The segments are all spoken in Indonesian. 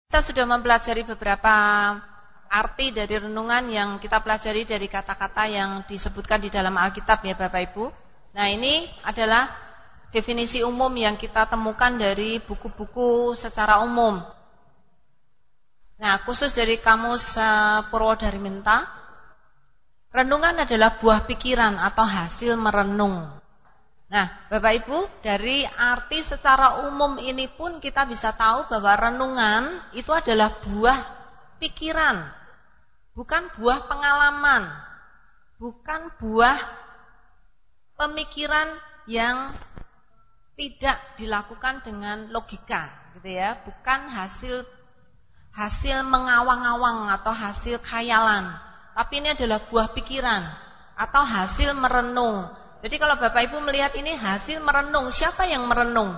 Kita sudah mempelajari beberapa arti dari renungan yang kita pelajari dari kata-kata yang disebutkan di dalam Alkitab ya Bapak Ibu. Nah, ini adalah definisi umum yang kita temukan dari buku-buku secara umum. Nah, khusus dari Kamus Purwodharminta, renungan adalah buah pikiran atau hasil merenung. Nah, Bapak Ibu, dari arti secara umum ini pun kita bisa tahu bahwa renungan itu adalah buah pikiran, bukan buah pengalaman, bukan buah pemikiran yang tidak dilakukan dengan logika, gitu ya, bukan hasil mengawang-awang atau hasil khayalan, tapi ini adalah buah pikiran atau hasil merenung. Jadi kalau Bapak Ibu melihat ini hasil merenung, siapa yang merenung?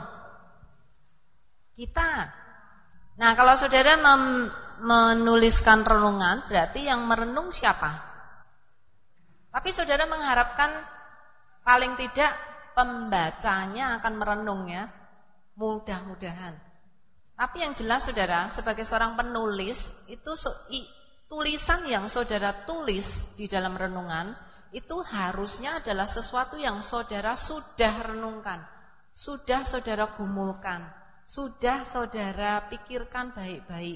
Kita. Nah, kalau saudara menuliskan renungan, berarti yang merenung siapa? Tapi saudara mengharapkan paling tidak pembacanya akan merenung ya. Mudah-mudahan. Tapi yang jelas saudara, sebagai seorang penulis, itu tulisan yang saudara tulis di dalam renungan, itu harusnya adalah sesuatu yang saudara sudah renungkan, sudah saudara gumulkan, sudah saudara pikirkan baik-baik.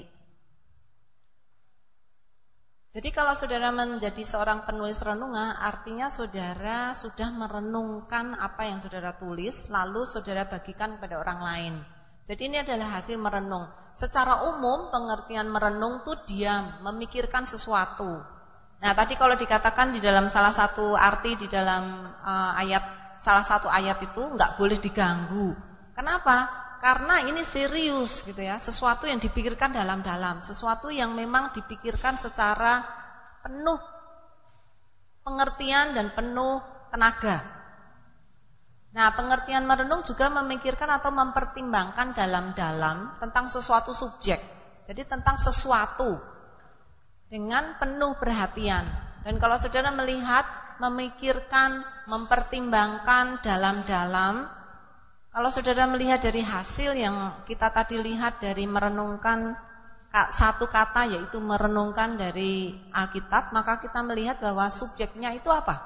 Jadi kalau saudara menjadi seorang penulis renungan, artinya saudara sudah merenungkan apa yang saudara tulis, lalu saudara bagikan kepada orang lain. Jadi ini adalah hasil merenung. Secara umum pengertian merenung itu diam, memikirkan sesuatu. Nah, tadi kalau dikatakan di dalam salah satu arti di dalam salah satu ayat itu enggak boleh diganggu. Kenapa? Karena ini serius gitu ya, sesuatu yang dipikirkan dalam-dalam, sesuatu yang memang dipikirkan secara penuh pengertian dan penuh tenaga. Nah, pengertian merenung juga memikirkan atau mempertimbangkan dalam-dalam tentang sesuatu subjek. Jadi tentang sesuatu dengan penuh perhatian. Dan kalau saudara melihat, memikirkan, mempertimbangkan dalam-dalam, kalau saudara melihat dari hasil yang kita tadi lihat dari merenungkan satu kata, yaitu merenungkan dari Alkitab, maka kita melihat bahwa subjeknya itu apa?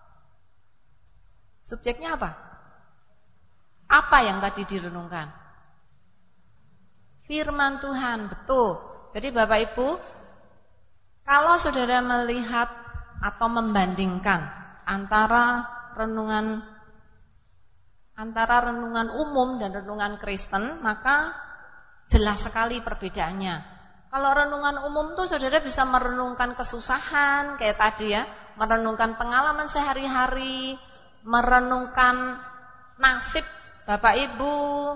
Subjeknya apa? Apa yang tadi direnungkan? Firman Tuhan, betul. Jadi Bapak Ibu, kalau saudara melihat atau membandingkan antara renungan umum dan renungan Kristen, maka jelas sekali perbedaannya. Kalau renungan umum tuh saudara bisa merenungkan kesusahan kayak tadi ya, merenungkan pengalaman sehari-hari, merenungkan nasib Bapak Ibu,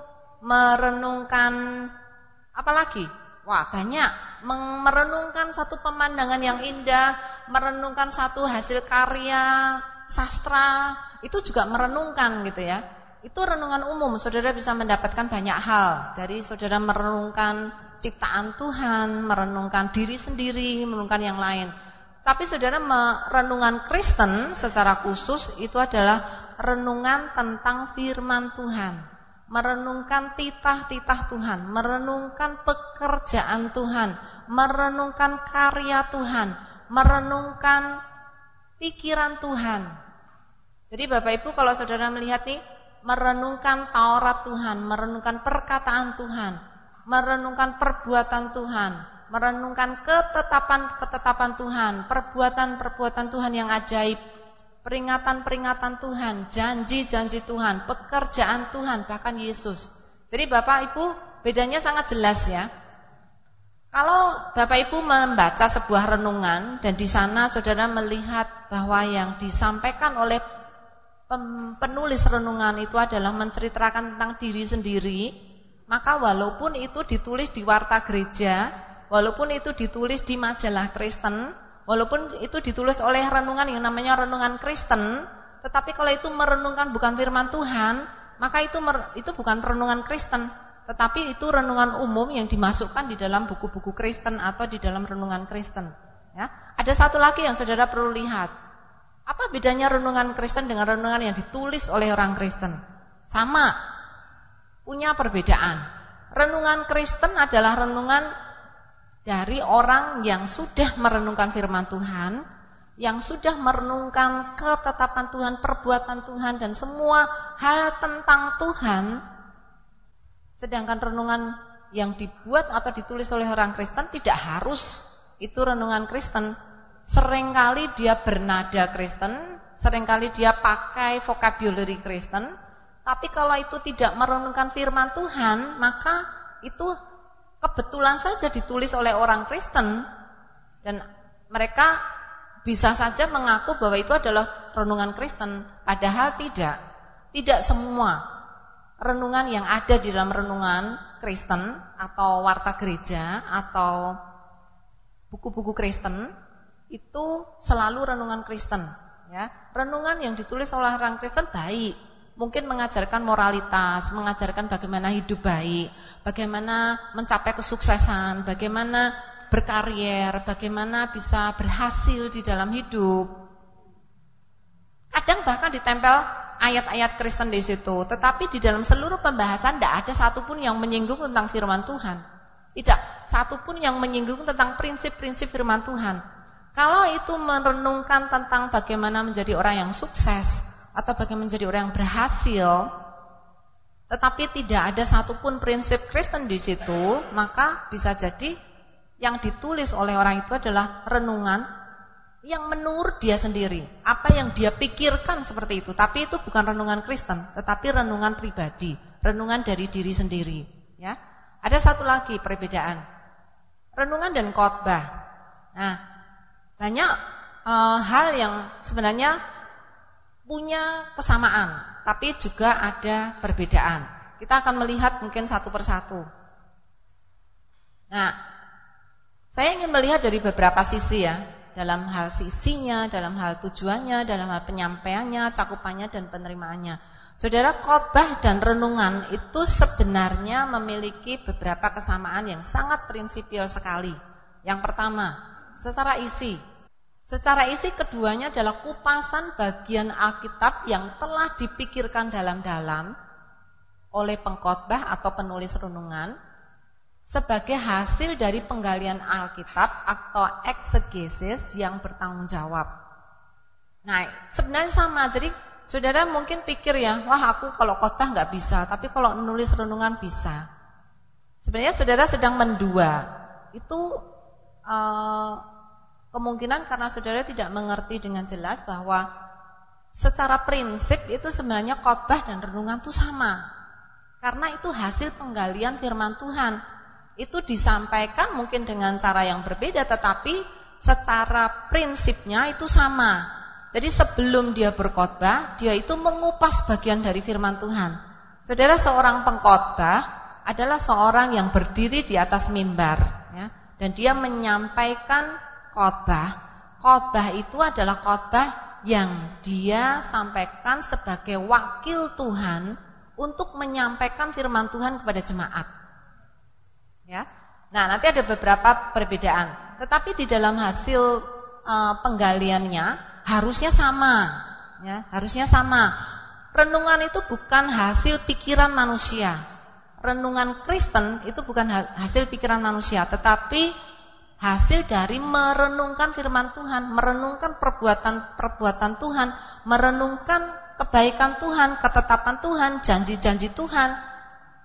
merenungkan apa lagi? Wah, banyak. Merenungkan satu pemandangan yang indah, merenungkan satu hasil karya sastra, itu juga merenungkan gitu ya. Itu renungan umum, saudara bisa mendapatkan banyak hal. Dari saudara merenungkan ciptaan Tuhan, merenungkan diri sendiri, merenungkan yang lain. Tapi saudara renungan Kristen secara khusus itu adalah renungan tentang firman Tuhan, merenungkan titah-titah Tuhan, merenungkan pekerjaan Tuhan, merenungkan karya Tuhan, merenungkan pikiran Tuhan. Jadi Bapak Ibu kalau saudara melihat nih, merenungkan Taurat Tuhan, merenungkan perkataan Tuhan, merenungkan perbuatan Tuhan, merenungkan ketetapan Tuhan, perbuatan Tuhan yang ajaib, peringatan-peringatan Tuhan, janji-janji Tuhan, pekerjaan Tuhan, bahkan Yesus. Jadi Bapak Ibu, bedanya sangat jelas ya. Kalau Bapak Ibu membaca sebuah renungan dan di sana saudara melihat bahwa yang disampaikan oleh penulis renungan itu adalah menceritakan tentang diri sendiri, maka walaupun itu ditulis di warta gereja, walaupun itu ditulis di majalah Kristen, walaupun itu ditulis oleh renungan yang namanya renungan Kristen, tetapi kalau itu merenungkan bukan firman Tuhan, maka itu bukan renungan Kristen, tetapi itu renungan umum yang dimasukkan di dalam buku-buku Kristen atau di dalam renungan Kristen. Ya. Ada satu lagi yang saudara perlu lihat. Apa bedanya renungan Kristen dengan renungan yang ditulis oleh orang Kristen? Sama, punya perbedaan. Renungan Kristen adalah renungan dari orang yang sudah merenungkan firman Tuhan, yang sudah merenungkan ketetapan Tuhan, perbuatan Tuhan, dan semua hal tentang Tuhan. Sedangkan renungan yang dibuat atau ditulis oleh orang Kristen tidak harus itu renungan Kristen. Seringkali dia bernada Kristen, seringkali dia pakai vocabulary Kristen, tapi kalau itu tidak merenungkan firman Tuhan, maka itu kebetulan saja ditulis oleh orang Kristen, dan mereka bisa saja mengaku bahwa itu adalah renungan Kristen, padahal tidak. Tidak semua renungan yang ada di dalam renungan Kristen atau warta gereja atau buku-buku Kristen itu selalu renungan Kristen. Ya, renungan yang ditulis oleh orang Kristen baik, mungkin mengajarkan moralitas, mengajarkan bagaimana hidup baik, bagaimana mencapai kesuksesan, bagaimana berkarier, bagaimana bisa berhasil di dalam hidup. Kadang bahkan ditempel ayat-ayat Kristen di situ, tetapi di dalam seluruh pembahasan tidak ada satupun yang menyinggung tentang firman Tuhan. Tidak satupun yang menyinggung tentang prinsip-prinsip firman Tuhan. Kalau itu merenungkan tentang bagaimana menjadi orang yang sukses atau bagaimana menjadi orang yang berhasil, tetapi tidak ada satupun prinsip Kristen di situ, maka bisa jadi yang ditulis oleh orang itu adalah renungan yang menurut dia sendiri, apa yang dia pikirkan seperti itu. Tapi itu bukan renungan Kristen, tetapi renungan pribadi, renungan dari diri sendiri. Ya, ada satu lagi perbedaan, renungan dan khotbah. Nah, banyak hal yang sebenarnya punya kesamaan, tapi juga ada perbedaan. Kita akan melihat mungkin satu persatu. Nah, saya ingin melihat dari beberapa sisi ya, dalam hal sisinya, dalam hal tujuannya, dalam hal penyampaiannya, cakupannya, dan penerimaannya. Saudara, khotbah dan renungan itu sebenarnya memiliki beberapa kesamaan yang sangat prinsipil sekali. Yang pertama, secara isi. Secara isi keduanya adalah kupasan bagian Alkitab yang telah dipikirkan dalam-dalam oleh pengkhotbah atau penulis renungan, sebagai hasil dari penggalian Alkitab atau eksegesis yang bertanggung jawab. Nah, sebenarnya sama. Jadi saudara mungkin pikir ya, wah aku kalau khotbah nggak bisa, tapi kalau menulis renungan bisa. Sebenarnya saudara sedang mendua. Itu kemungkinan karena saudara tidak mengerti dengan jelas bahwa secara prinsip itu sebenarnya khotbah dan renungan itu sama. Karena itu hasil penggalian firman Tuhan. Itu disampaikan mungkin dengan cara yang berbeda, tetapi secara prinsipnya itu sama. Jadi sebelum dia berkhotbah, dia itu mengupas bagian dari firman Tuhan. Saudara, seorang pengkhotbah adalah seorang yang berdiri di atas mimbar, ya, dan dia menyampaikan khotbah. Khotbah itu adalah khotbah yang dia sampaikan sebagai wakil Tuhan untuk menyampaikan firman Tuhan kepada jemaat. Ya, nah nanti ada beberapa perbedaan, tetapi di dalam hasil penggaliannya harusnya sama, ya, harusnya sama. Renungan itu bukan hasil pikiran manusia. Renungan Kristen itu bukan hasil pikiran manusia, tetapi hasil dari merenungkan firman Tuhan, merenungkan perbuatan Tuhan, merenungkan kebaikan Tuhan, ketetapan Tuhan, janji-janji Tuhan.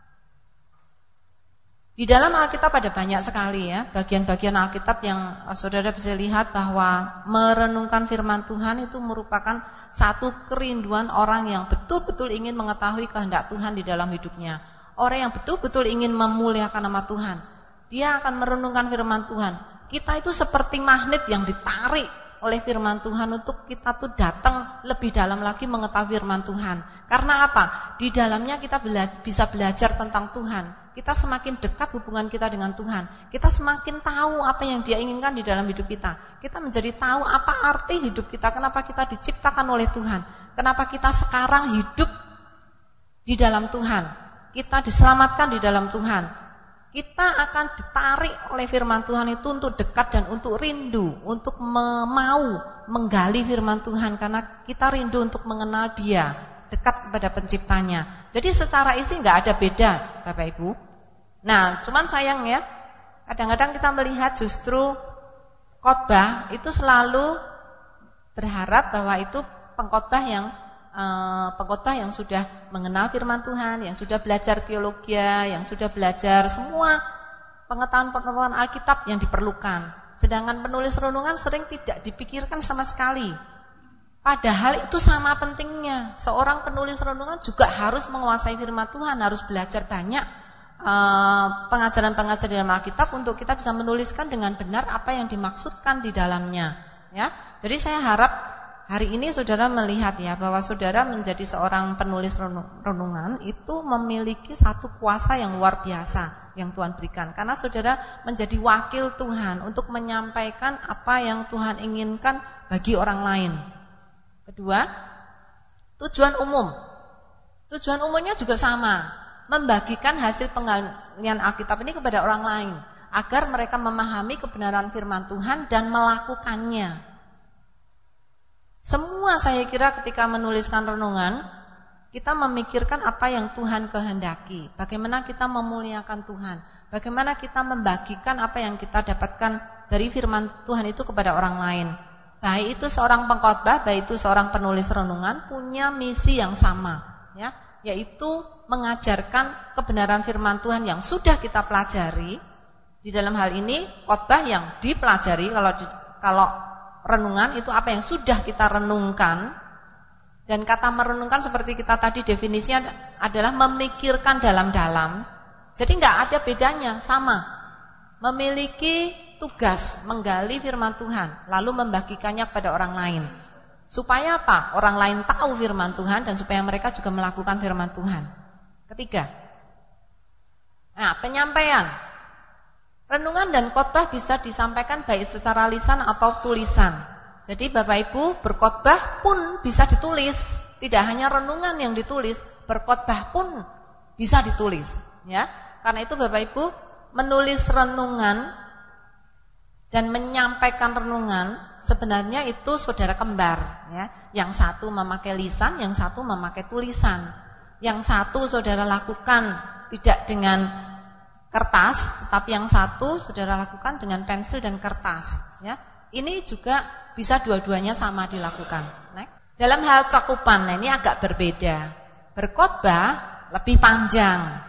Di dalam Alkitab ada banyak sekali ya bagian-bagian Alkitab yang saudara bisa lihat bahwa merenungkan firman Tuhan itu merupakan satu kerinduan orang yang betul-betul ingin mengetahui kehendak Tuhan di dalam hidupnya. Orang yang betul-betul ingin memuliakan nama Tuhan, dia akan merenungkan firman Tuhan. Kita itu seperti magnet yang ditarik oleh firman Tuhan untuk kita tuh datang lebih dalam lagi mengetahui firman Tuhan. Karena apa? Di dalamnya kita bisa belajar tentang Tuhan. Kita semakin dekat hubungan kita dengan Tuhan. Kita semakin tahu apa yang Dia inginkan di dalam hidup kita. Kita menjadi tahu apa arti hidup kita, kenapa kita diciptakan oleh Tuhan, kenapa kita sekarang hidup di dalam Tuhan, kita diselamatkan di dalam Tuhan. Kita akan ditarik oleh firman Tuhan itu untuk dekat dan untuk rindu, untuk mau menggali firman Tuhan, karena kita rindu untuk mengenal Dia, dekat kepada penciptanya. Jadi secara isi nggak ada beda, Bapak Ibu. Nah, cuman sayang ya, Kadang-kadang kita melihat justru khotbah itu selalu berharap bahwa itu pengkhotbah yang sudah mengenal firman Tuhan, yang sudah belajar teologi, yang sudah belajar semua pengetahuan-pengetahuan Alkitab yang diperlukan. Sedangkan penulis renungan sering tidak dipikirkan sama sekali. Padahal itu sama pentingnya. Seorang penulis renungan juga harus menguasai firman Tuhan, harus belajar banyak pengajaran-pengajaran dalam Alkitab untuk kita bisa menuliskan dengan benar apa yang dimaksudkan di dalamnya. Ya, jadi saya harap hari ini saudara melihat ya bahwa saudara menjadi seorang penulis renungan itu memiliki satu kuasa yang luar biasa yang Tuhan berikan. Karena saudara menjadi wakil Tuhan untuk menyampaikan apa yang Tuhan inginkan bagi orang lain. Kedua, tujuan umum. Tujuan umumnya juga sama. Membagikan hasil penggalian Alkitab ini kepada orang lain agar mereka memahami kebenaran firman Tuhan dan melakukannya. Semua saya kira ketika menuliskan renungan kita memikirkan apa yang Tuhan kehendaki, bagaimana kita memuliakan Tuhan, bagaimana kita membagikan apa yang kita dapatkan dari firman Tuhan itu kepada orang lain. Baik itu seorang pengkhotbah, baik itu seorang penulis renungan punya misi yang sama, ya, yaitu mengajarkan kebenaran firman Tuhan yang sudah kita pelajari. Di dalam hal ini khotbah yang dipelajari, kalau renungan itu apa yang sudah kita renungkan. Dan kata merenungkan seperti kita tadi definisinya adalah memikirkan dalam-dalam. Jadi enggak ada bedanya, sama. Memiliki tugas menggali firman Tuhan lalu membagikannya kepada orang lain. Supaya apa? Orang lain tahu firman Tuhan dan supaya mereka juga melakukan firman Tuhan. Ketiga, penyampaian. Renungan dan khotbah bisa disampaikan baik secara lisan atau tulisan. Jadi Bapak Ibu berkhotbah pun bisa ditulis. Tidak hanya renungan yang ditulis, berkhotbah pun bisa ditulis. Ya, karena itu Bapak Ibu menulis renungan dan menyampaikan renungan sebenarnya itu saudara kembar. Ya, yang satu memakai lisan, yang satu memakai tulisan. Yang satu saudara lakukan tidak dengan kertas, tapi yang satu saudara lakukan dengan pensil dan kertas. Ya, ini juga bisa dua-duanya sama dilakukan. Next. Dalam hal cakupan, ini agak berbeda. Berkhotbah lebih panjang.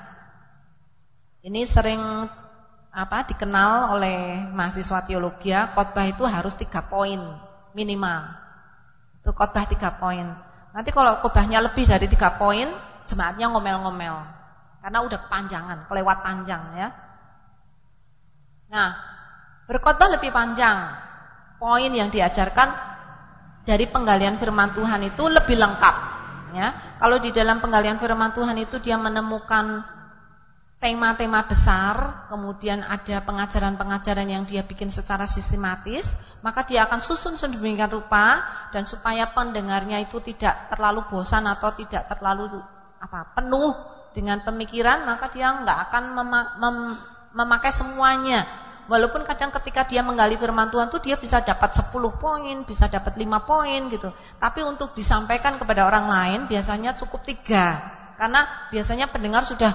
Ini sering dikenal oleh mahasiswa teologi. Khotbah itu harus 3 poin minimal. Itu khotbah 3 poin. Nanti kalau khotbahnya lebih dari 3 poin, jemaatnya ngomel-ngomel karena udah kepanjangan, kelewat panjang ya. Nah, berkhotbah lebih panjang. Poin yang diajarkan dari penggalian firman Tuhan itu lebih lengkap ya. Kalau di dalam penggalian firman Tuhan itu dia menemukan tema-tema besar, kemudian ada pengajaran-pengajaran yang dia bikin secara sistematis, maka dia akan susun sedemikian rupa dan supaya pendengarnya itu tidak terlalu bosan atau tidak terlalu penuh dengan pemikiran, maka dia enggak akan memakai semuanya. Walaupun kadang ketika dia menggali firman Tuhan tuh dia bisa dapat 10 poin, bisa dapat 5 poin gitu. Tapi untuk disampaikan kepada orang lain biasanya cukup 3. Karena biasanya pendengar sudah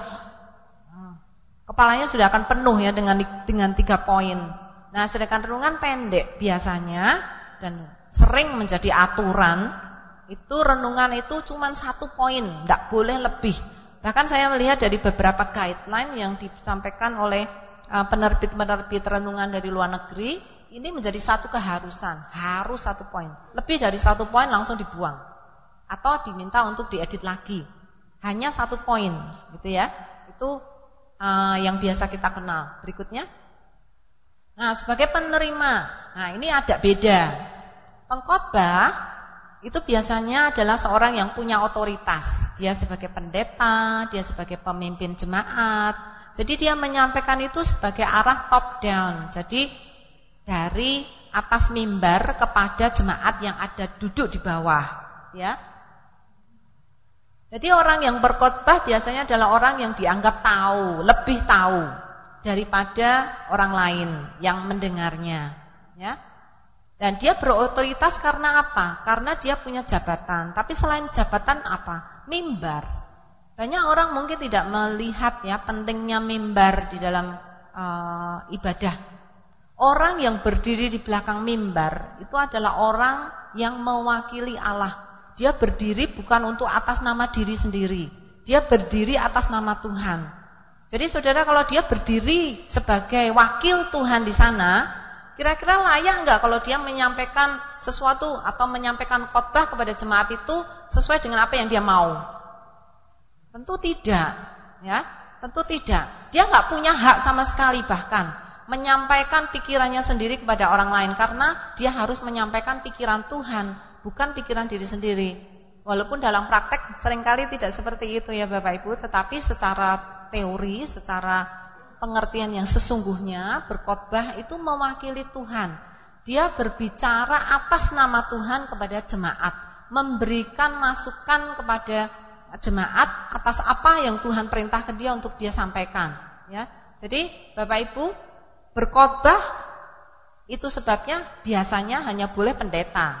kepalanya sudah akan penuh ya dengan 3 poin. Nah, sedangkan renungan pendek biasanya dan sering menjadi aturan. Itu renungan itu cuma 1 poin, tidak boleh lebih. Bahkan saya melihat dari beberapa guideline yang disampaikan oleh penerbit-penerbit renungan dari luar negeri, ini menjadi satu keharusan, harus 1 poin. Lebih dari 1 poin langsung dibuang atau diminta untuk diedit lagi. Hanya 1 poin, gitu ya. Itu yang biasa kita kenal. Berikutnya, nah sebagai penerima, nah ini ada beda. Pengkhotbah itu biasanya adalah seorang yang punya otoritas. Dia sebagai pendeta, dia sebagai pemimpin jemaat. Jadi dia menyampaikan itu sebagai arah top down. Jadi dari atas mimbar kepada jemaat yang ada duduk di bawah, ya. Jadi orang yang berkhotbah biasanya adalah orang yang dianggap tahu, lebih tahu daripada orang lain yang mendengarnya, ya. Dan dia berotoritas karena apa? Karena dia punya jabatan. Tapi selain jabatan apa? Mimbar. Banyak orang mungkin tidak melihat ya pentingnya mimbar di dalam ibadah. Orang yang berdiri di belakang mimbar itu adalah orang yang mewakili Allah. Dia berdiri bukan untuk atas nama diri sendiri. Dia berdiri atas nama Tuhan. Jadi saudara, kalau dia berdiri sebagai wakil Tuhan di sana, kira-kira layak enggak kalau dia menyampaikan sesuatu atau menyampaikan khotbah kepada jemaat itu sesuai dengan apa yang dia mau? Tentu tidak, ya. Tentu tidak. Dia enggak punya hak sama sekali bahkan menyampaikan pikirannya sendiri kepada orang lain, karena dia harus menyampaikan pikiran Tuhan, bukan pikiran diri sendiri. Walaupun dalam praktek seringkali tidak seperti itu ya Bapak Ibu, tetapi secara teori, secara pengertian yang sesungguhnya, berkhotbah itu mewakili Tuhan. Dia berbicara atas nama Tuhan kepada jemaat, memberikan masukan kepada jemaat atas apa yang Tuhan perintahkan dia untuk dia sampaikan, ya. Jadi Bapak Ibu, berkhotbah itu sebabnya biasanya hanya boleh pendeta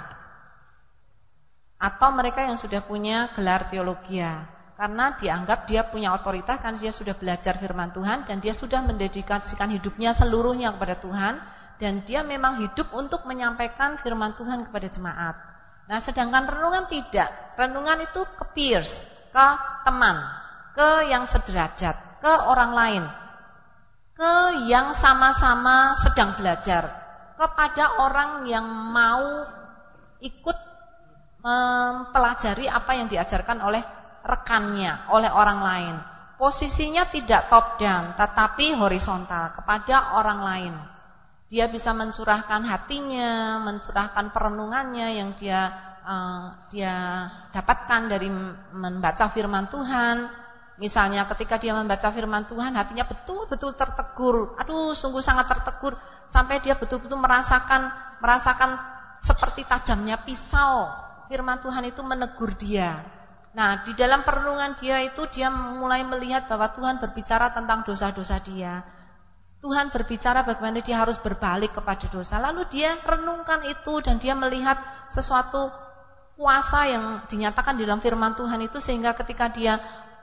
atau mereka yang sudah punya gelar teologia, karena dianggap dia punya otoritas, karena dia sudah belajar firman Tuhan dan dia sudah mendedikasikan hidupnya seluruhnya kepada Tuhan, dan dia memang hidup untuk menyampaikan firman Tuhan kepada jemaat. Nah, sedangkan renungan tidak. Renungan itu ke peers, ke teman, ke yang sederajat, ke orang lain, ke yang sama-sama sedang belajar, kepada orang yang mau ikut mempelajari apa yang diajarkan oleh rekannya, oleh orang lain. Posisinya tidak top down, tetapi horizontal, kepada orang lain. Dia bisa mencurahkan hatinya, mencurahkan perenungannya yang dia dapatkan dari membaca firman Tuhan. Misalnya ketika dia membaca firman Tuhan, hatinya betul-betul tertegur. Aduh, sungguh sangat tertegur, sampai dia betul-betul merasakan seperti tajamnya pisau. Firman Tuhan itu menegur dia. Nah, di dalam perenungan dia itu, dia mulai melihat bahwa Tuhan berbicara tentang dosa-dosa dia. Tuhan berbicara bagaimana dia harus berbalik kepada dosa. Lalu dia renungkan itu dan dia melihat sesuatu kuasa yang dinyatakan di dalam firman Tuhan itu, sehingga ketika dia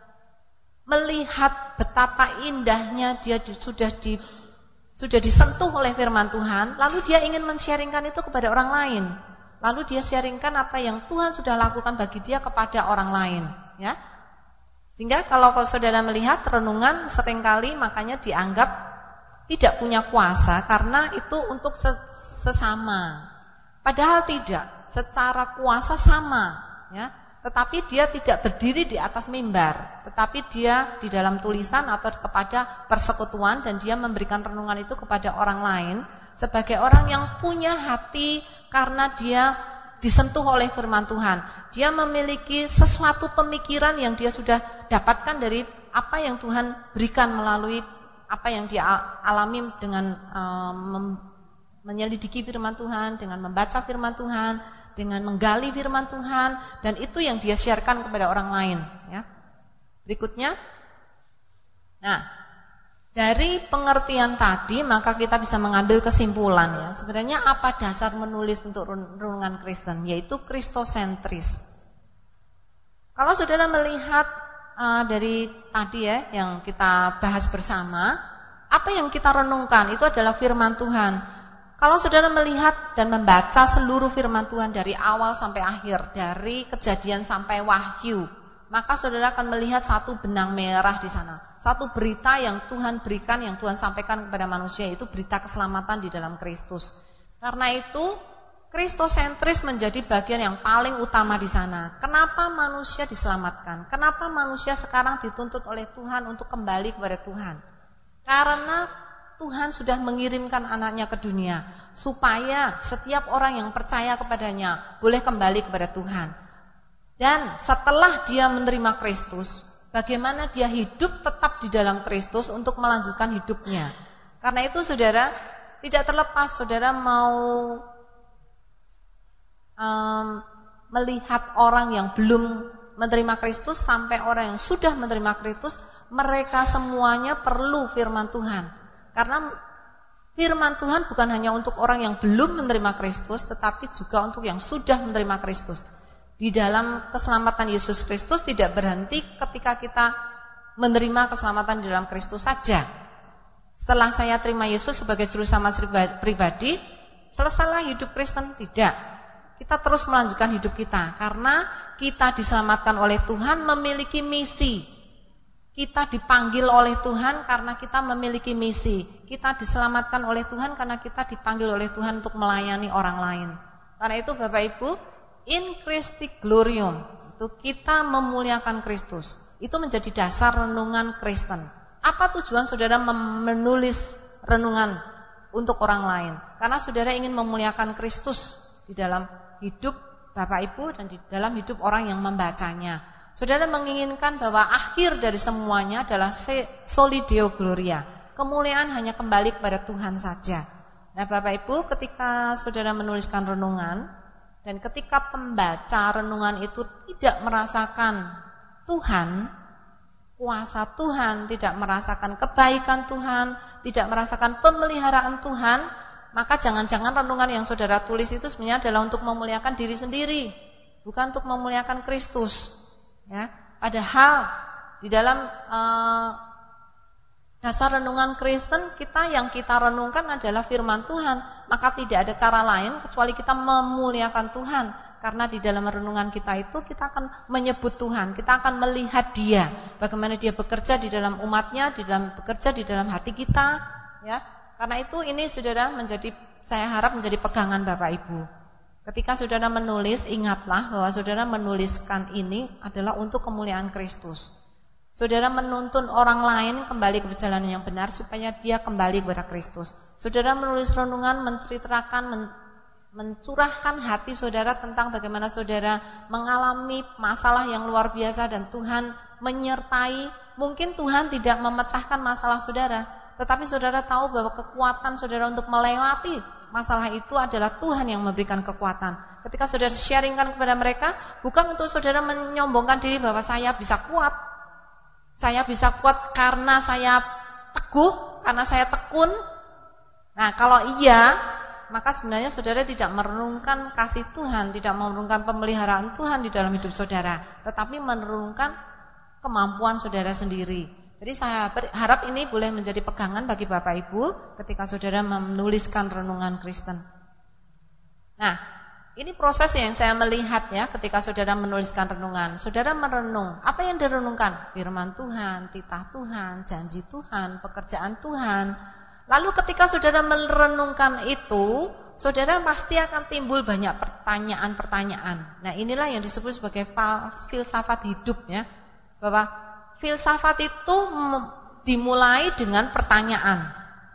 melihat betapa indahnya dia sudah disentuh oleh firman Tuhan, lalu dia ingin men-sharingkan itu kepada orang lain. Lalu dia sharingkan apa yang Tuhan sudah lakukan bagi dia kepada orang lain, ya. Sehingga kalau saudara melihat renungan seringkali makanya dianggap tidak punya kuasa karena itu untuk sesama. Padahal tidak, secara kuasa sama, ya. Tetapi dia tidak berdiri di atas mimbar, tetapi dia di dalam tulisan atau kepada persekutuan, dan dia memberikan renungan itu kepada orang lain sebagai orang yang punya hati karena dia disentuh oleh firman Tuhan. Dia memiliki sesuatu pemikiran yang dia sudah dapatkan dari apa yang Tuhan berikan melalui apa yang dia alami dengan menyelidiki firman Tuhan, dengan membaca firman Tuhan, dengan menggali firman Tuhan, dan itu yang dia sharekan kepada orang lain, ya. Berikutnya, nah, dari pengertian tadi maka kita bisa mengambil kesimpulan, ya. Sebenarnya apa dasar menulis untuk renungan Kristen? Yaitu kristosentris. Kalau saudara melihat dari tadi ya yang kita bahas bersama, apa yang kita renungkan itu adalah firman Tuhan. Kalau saudara melihat dan membaca seluruh firman Tuhan dari awal sampai akhir, dari Kejadian sampai Wahyu, maka saudara akan melihat satu benang merah di sana. Satu berita yang Tuhan berikan, yang Tuhan sampaikan kepada manusia, itu berita keselamatan di dalam Kristus. Karena itu, kristosentris menjadi bagian yang paling utama di sana. Kenapa manusia diselamatkan? Kenapa manusia sekarang dituntut oleh Tuhan untuk kembali kepada Tuhan? Karena Tuhan sudah mengirimkan anaknya ke dunia supaya setiap orang yang percaya kepadanya boleh kembali kepada Tuhan. Dan setelah dia menerima Kristus, bagaimana dia hidup tetap di dalam Kristus untuk melanjutkan hidupnya. Karena itu saudara, tidak terlepas saudara mau melihat orang yang belum menerima Kristus sampai orang yang sudah menerima Kristus, mereka semuanya perlu firman Tuhan. Karena firman Tuhan bukan hanya untuk orang yang belum menerima Kristus, tetapi juga untuk yang sudah menerima Kristus. Di dalam keselamatan Yesus Kristus tidak berhenti ketika kita menerima keselamatan di dalam Kristus saja. Setelah saya terima Yesus sebagai juru selamat pribadi, selesailah hidup Kristen? Tidak. Kita terus melanjutkan hidup kita karena kita diselamatkan oleh Tuhan, memiliki misi. Kita dipanggil oleh Tuhan karena kita memiliki misi. Kita diselamatkan oleh Tuhan karena kita dipanggil oleh Tuhan untuk melayani orang lain. Karena itu Bapak Ibu, in Christi gloriam, itu kita memuliakan Kristus. Itu menjadi dasar renungan Kristen. Apa tujuan saudara menulis renungan untuk orang lain? Karena saudara ingin memuliakan Kristus di dalam hidup Bapak Ibu dan di dalam hidup orang yang membacanya. Saudara menginginkan bahwa akhir dari semuanya adalah soli Deo gloria. Kemuliaan hanya kembali kepada Tuhan saja. Nah Bapak Ibu, ketika saudara menuliskan renungan dan ketika pembaca renungan itu tidak merasakan Tuhan, kuasa Tuhan, tidak merasakan kebaikan Tuhan, tidak merasakan pemeliharaan Tuhan, maka jangan-jangan renungan yang saudara tulis itu sebenarnya adalah untuk memuliakan diri sendiri, bukan untuk memuliakan Kristus. Ya, padahal di dalam dasar renungan Kristen yang kita renungkan adalah firman Tuhan, maka tidak ada cara lain kecuali kita memuliakan Tuhan. Karena di dalam renungan kita itu kita akan menyebut Tuhan, kita akan melihat Dia, bagaimana Dia bekerja di dalam umatnya, bekerja di dalam hati kita, ya. Karena itu ini saudara saya harap menjadi pegangan Bapak Ibu. Ketika saudara menulis, ingatlah bahwa saudara menuliskan ini adalah untuk kemuliaan Kristus. Saudara menuntun orang lain kembali ke perjalanan yang benar supaya dia kembali kepada Kristus. Saudara menulis renungan menceritakan, mencurahkan hati saudara tentang bagaimana saudara mengalami masalah yang luar biasa dan Tuhan menyertai. Mungkin Tuhan tidak memecahkan masalah saudara, tetapi saudara tahu bahwa kekuatan saudara untuk melewati masalah itu adalah Tuhan yang memberikan kekuatan. Ketika saudara sharingkan kepada mereka, bukan untuk saudara menyombongkan diri bahwa saya bisa kuat. Saya bisa kuat karena saya teguh, karena saya tekun. Nah kalau iya, maka sebenarnya saudara tidak merenungkan kasih Tuhan, tidak merenungkan pemeliharaan Tuhan di dalam hidup saudara, tetapi merenungkan kemampuan saudara sendiri. Jadi saya harap ini boleh menjadi pegangan bagi Bapak Ibu ketika saudara menuliskan renungan Kristen. Nah, ini proses yang saya melihat ya ketika saudara menuliskan renungan. Saudara merenung, apa yang direnungkan? Firman Tuhan, titah Tuhan, janji Tuhan, pekerjaan Tuhan. Lalu ketika saudara merenungkan itu, saudara pasti akan timbul banyak pertanyaan-pertanyaan. Nah inilah yang disebut sebagai filsafat hidup ya. Bahwa filsafat itu dimulai dengan pertanyaan.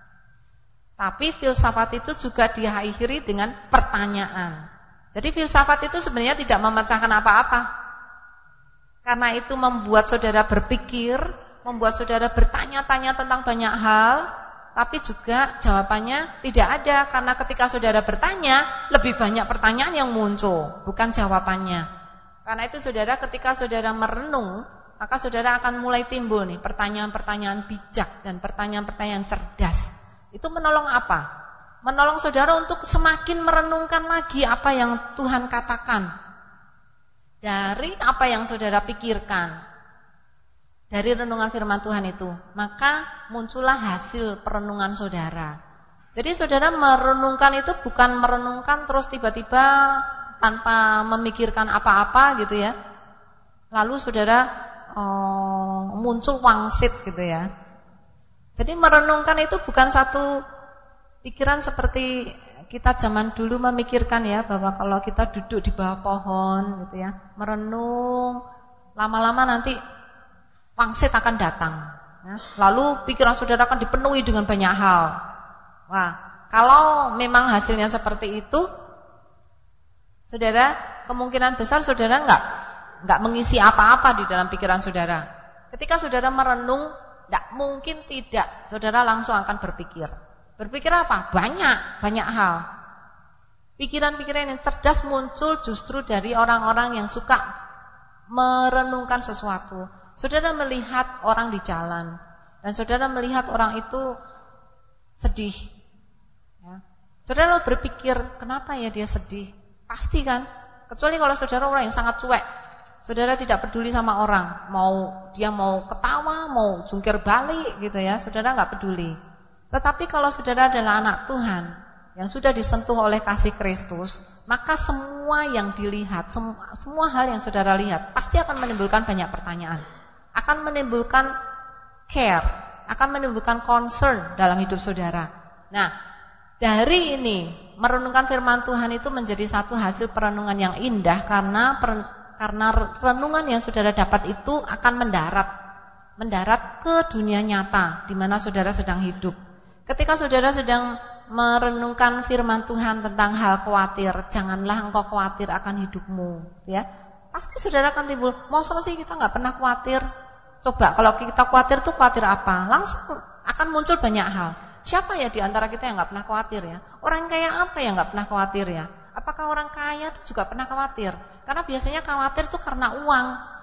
Tapi filsafat itu juga diakhiri dengan pertanyaan. Jadi filsafat itu sebenarnya tidak memecahkan apa-apa. Karena itu membuat saudara berpikir, membuat saudara bertanya-tanya tentang banyak hal. Tapi juga jawabannya tidak ada. Karena ketika saudara bertanya, lebih banyak pertanyaan yang muncul, bukan jawabannya. Karena itu saudara, ketika saudara merenung, maka saudara akan mulai timbul nih pertanyaan-pertanyaan bijak dan pertanyaan-pertanyaan cerdas. Itu menolong apa? Menolong saudara untuk semakin merenungkan lagi apa yang Tuhan katakan dari apa yang saudara pikirkan. Dari renungan firman Tuhan itu, maka muncullah hasil perenungan saudara. Jadi saudara merenungkan itu bukan merenungkan terus tiba-tiba tanpa memikirkan apa-apa gitu ya. Lalu saudara muncul wangsit gitu ya. Jadi merenungkan itu bukan satu pikiran seperti kita zaman dulu memikirkan ya, bahwa kalau kita duduk di bawah pohon gitu ya, merenung, lama-lama nanti wangsit akan datang ya. Lalu pikiran saudara akan dipenuhi dengan banyak hal. Wah, kalau memang hasilnya seperti itu, saudara, kemungkinan besar saudara enggak mengisi apa-apa di dalam pikiran saudara. Ketika saudara merenung, enggak mungkin tidak saudara langsung akan berpikir. Berpikir apa? Banyak hal. Pikiran-pikiran yang cerdas muncul justru dari orang-orang yang suka merenungkan sesuatu. Saudara melihat orang di jalan dan saudara melihat orang itu sedih ya. Saudara berpikir, kenapa ya dia sedih? Pasti kan? Kecuali kalau saudara orang yang sangat cuek, saudara tidak peduli sama orang, dia mau ketawa, mau jungkir balik gitu ya, saudara nggak peduli. Tetapi kalau saudara adalah anak Tuhan yang sudah disentuh oleh kasih Kristus, maka semua yang dilihat, semua hal yang saudara lihat pasti akan menimbulkan banyak pertanyaan, akan menimbulkan care, akan menimbulkan concern dalam hidup saudara. Nah, dari ini merenungkan firman Tuhan itu menjadi satu hasil perenungan yang indah karena renungan yang saudara dapat itu akan mendarat ke dunia nyata di mana saudara sedang hidup. Ketika saudara sedang merenungkan firman Tuhan tentang hal khawatir, janganlah engkau khawatir akan hidupmu, ya. Pasti saudara akan timbul, masa sih kita nggak pernah khawatir? Coba kalau kita khawatir tuh khawatir apa? Langsung akan muncul banyak hal. Siapa ya di antara kita yang nggak pernah khawatir ya? Orang kaya apa yang nggak pernah khawatir ya? Apakah orang kaya itu juga pernah khawatir? Karena biasanya khawatir itu karena uang.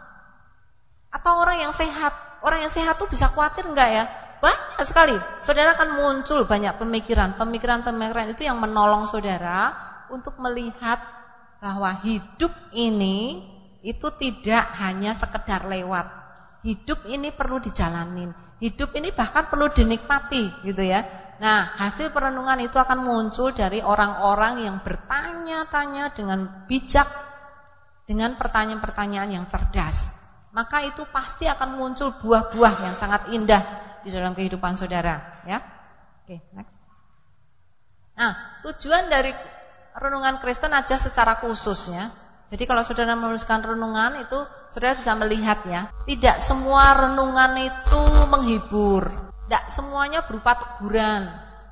Atau orang yang sehat tuh bisa khawatir enggak ya? Banyak sekali. Saudara akan muncul banyak pemikiran itu yang menolong saudara untuk melihat bahwa hidup ini itu tidak hanya sekedar lewat. Hidup ini perlu dijalanin. Hidup ini bahkan perlu dinikmati gitu ya. Nah, hasil perenungan itu akan muncul dari orang-orang yang bertanya-tanya dengan bijak, dengan pertanyaan-pertanyaan yang cerdas. Maka itu pasti akan muncul buah-buah yang sangat indah di dalam kehidupan saudara, ya. Oke, next. Nah, tujuan dari renungan Kristen aja secara khususnya. Jadi kalau saudara menuliskan renungan itu saudara bisa melihat ya, tidak semua renungan itu menghibur. Tidak semuanya berupa teguran.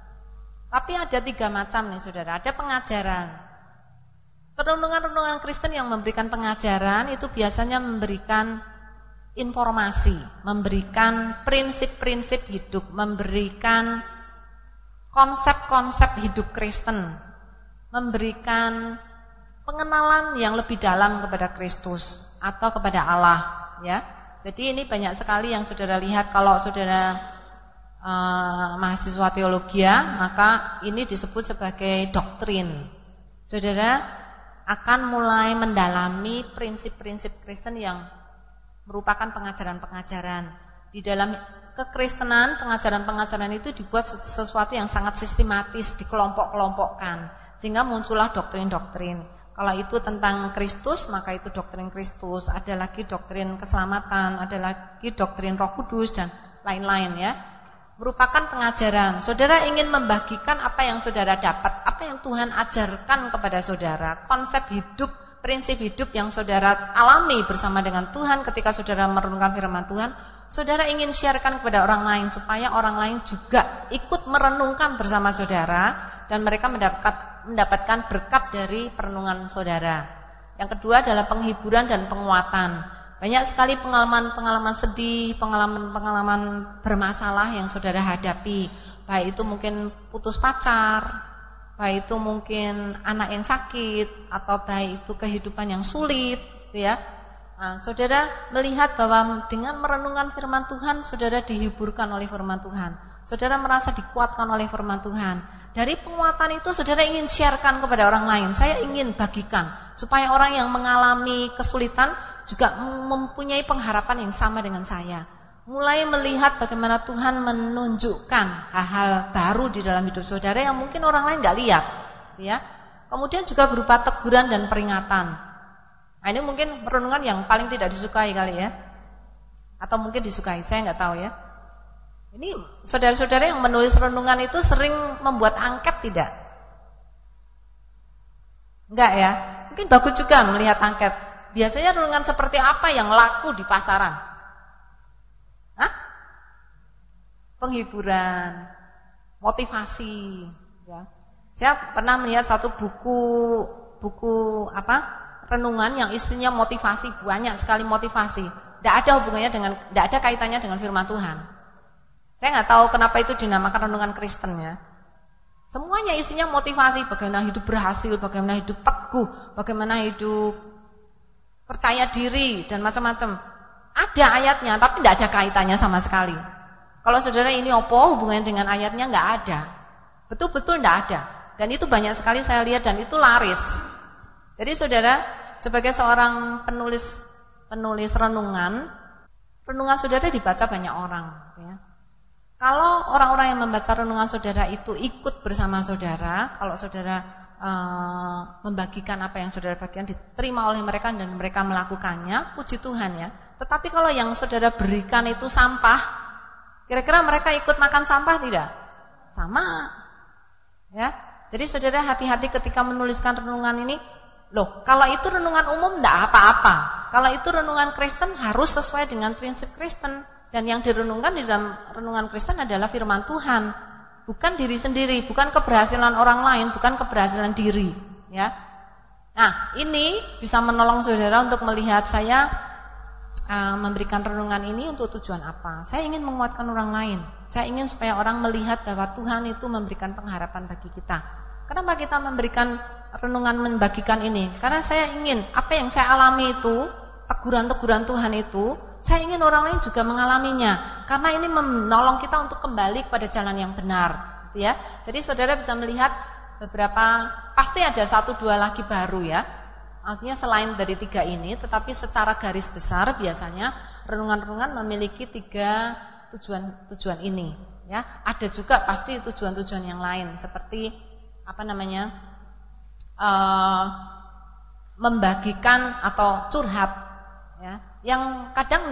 Tapi ada 3 macam nih saudara. Ada pengajaran. Renungan-renungan Kristen yang memberikan pengajaran itu biasanya memberikan informasi, memberikan prinsip-prinsip hidup, memberikan konsep-konsep hidup Kristen, memberikan pengenalan yang lebih dalam kepada Kristus atau kepada Allah, ya. Jadi ini banyak sekali yang saudara lihat kalau saudara mahasiswa teologi, maka ini disebut sebagai doktrin. Saudara akan mulai mendalami prinsip-prinsip Kristen yang merupakan pengajaran-pengajaran. Di dalam kekristenan, pengajaran-pengajaran itu dibuat sesuatu yang sangat sistematis, dikelompok-kelompokkan, sehingga muncullah doktrin-doktrin. Kalau itu tentang Kristus, maka itu doktrin Kristus. Ada lagi doktrin keselamatan, ada lagi doktrin Roh Kudus dan lain-lain ya. Merupakan pengajaran. Saudara ingin membagikan apa yang saudara dapat, apa yang Tuhan ajarkan kepada saudara, konsep hidup, prinsip hidup yang saudara alami bersama dengan Tuhan ketika saudara merenungkan firman Tuhan. Saudara ingin sharekan kepada orang lain supaya orang lain juga ikut merenungkan bersama saudara dan mereka mendapatkan berkat dari perenungan saudara. Yang kedua adalah penghiburan dan penguatan. Banyak sekali pengalaman-pengalaman sedih, pengalaman-pengalaman bermasalah yang saudara hadapi. Baik itu mungkin putus pacar, baik itu mungkin anak yang sakit, atau baik itu kehidupan yang sulit, ya. Nah, saudara melihat bahwa dengan merenungkan firman Tuhan, saudara dihiburkan oleh firman Tuhan. Saudara merasa dikuatkan oleh firman Tuhan. Dari penguatan itu saudara ingin sharekan kepada orang lain. Saya ingin bagikan supaya orang yang mengalami kesulitan juga mempunyai pengharapan yang sama dengan saya. Mulai melihat bagaimana Tuhan menunjukkan hal-hal baru di dalam hidup saudara yang mungkin orang lain nggak lihat, ya. Kemudian juga berupa teguran dan peringatan. Nah, ini mungkin renungan yang paling tidak disukai kali ya, atau mungkin disukai, saya nggak tahu ya. Ini saudara-saudara yang menulis renungan itu sering membuat angket tidak? Enggak ya? Mungkin bagus juga melihat angket. Biasanya renungan seperti apa yang laku di pasaran? Hah? Penghiburan, motivasi. Ya. Saya pernah melihat satu buku renungan yang isinya motivasi, banyak sekali motivasi. Tidak ada hubungannya tidak ada kaitannya dengan firman Tuhan. Saya nggak tahu kenapa itu dinamakan renungan Kristen ya. Semuanya isinya motivasi, bagaimana hidup berhasil, bagaimana hidup teguh, bagaimana hidup percaya diri dan macam-macam. Ada ayatnya, tapi tidak ada kaitannya sama sekali. Kalau saudara ini hubungannya dengan ayatnya nggak ada, betul-betul nggak ada. Dan itu banyak sekali saya lihat dan itu laris. Jadi saudara sebagai seorang penulis renungan saudara dibaca banyak orang. Ya. Kalau orang-orang yang membaca renungan saudara itu ikut bersama saudara, kalau saudara membagikan apa yang saudara bagikan diterima oleh mereka dan mereka melakukannya, puji Tuhan ya. Tetapi kalau yang saudara berikan itu sampah, kira-kira mereka ikut makan sampah tidak? Sama. Ya. Jadi saudara hati-hati ketika menuliskan renungan ini. Loh, kalau itu renungan umum enggak apa-apa. Kalau itu renungan Kristen harus sesuai dengan prinsip Kristen. Dan yang direnungkan di dalam renungan Kristen adalah firman Tuhan, bukan diri sendiri, bukan keberhasilan orang lain, bukan keberhasilan diri, ya. Nah, ini bisa menolong saudara untuk melihat saya memberikan renungan ini untuk tujuan apa. Saya ingin menguatkan orang lain. Saya ingin supaya orang melihat bahwa Tuhan itu memberikan pengharapan bagi kita. Kenapa kita memberikan renungan membagikan ini? Karena saya ingin apa yang saya alami itu, teguran-teguran Tuhan itu, saya ingin orang lain juga mengalaminya, karena ini menolong kita untuk kembali kepada jalan yang benar, gitu ya. Jadi saudara bisa melihat beberapa, pasti ada 1-2 lagi baru ya. Maksudnya selain dari 3 ini, tetapi secara garis besar biasanya renungan-renungan memiliki 3 tujuan ini, ya. Ada juga pasti tujuan-tujuan yang lain, seperti membagikan atau curhat, ya. Yang kadang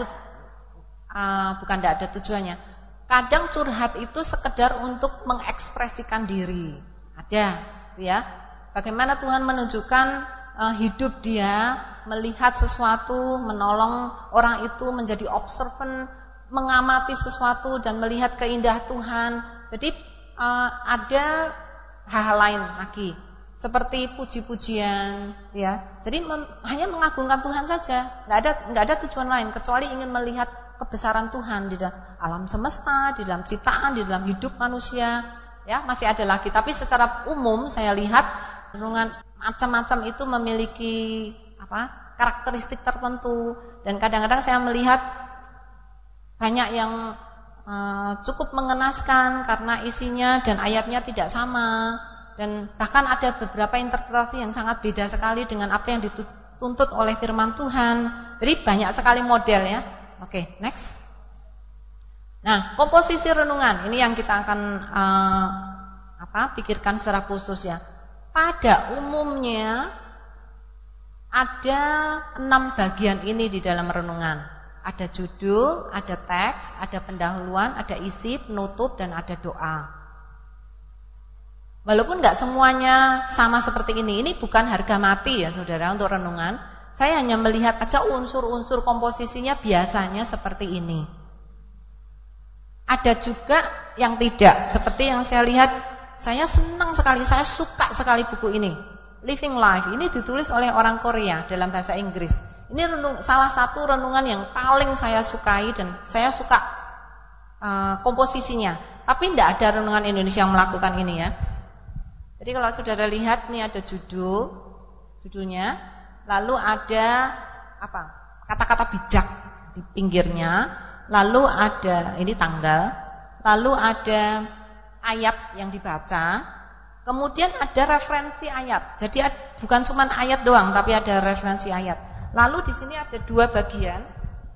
bukan tidak ada tujuannya. Kadang curhat itu sekedar untuk mengekspresikan diri. Ada, ya. Bagaimana Tuhan menunjukkan hidup dia, melihat sesuatu, menolong orang itu menjadi observant, mengamati sesuatu dan melihat keindahan Tuhan. Jadi ada hal-hal lain lagi. Seperti puji-pujian, ya. Jadi hanya mengagungkan Tuhan saja, nggak ada tujuan lain kecuali ingin melihat kebesaran Tuhan di dalam alam semesta, di dalam ciptaan, di dalam hidup manusia. Ya, masih ada lagi. Tapi secara umum saya lihat renungan macam-macam itu memiliki karakteristik tertentu, dan kadang-kadang saya melihat banyak yang cukup mengenaskan karena isinya dan ayatnya tidak sama. Dan bahkan ada beberapa interpretasi yang sangat beda sekali dengan apa yang dituntut oleh firman Tuhan. Jadi banyak sekali model ya. Oke, next. Nah, komposisi renungan ini yang kita akan pikirkan secara khusus ya. Pada umumnya ada 6 bagian ini di dalam renungan. Ada judul, ada teks, ada pendahuluan, ada isi, penutup, dan ada doa. Walaupun nggak semuanya sama seperti ini bukan harga mati ya saudara untuk renungan. Saya hanya melihat aja unsur-unsur komposisinya biasanya seperti ini. Ada juga yang tidak, seperti yang saya lihat, saya senang sekali, saya suka sekali buku ini. Living Life, ini ditulis oleh orang Korea dalam bahasa Inggris. Ini salah satu renungan yang paling saya sukai dan saya suka komposisinya. Tapi tidak ada renungan Indonesia yang melakukan ini ya. Jadi kalau saudara lihat nih ada judulnya, lalu ada kata-kata bijak di pinggirnya, lalu ada ini tanggal, lalu ada ayat yang dibaca, kemudian ada referensi ayat. Jadi bukan cuma ayat doang, tapi ada referensi ayat. Lalu di sini ada 2 bagian.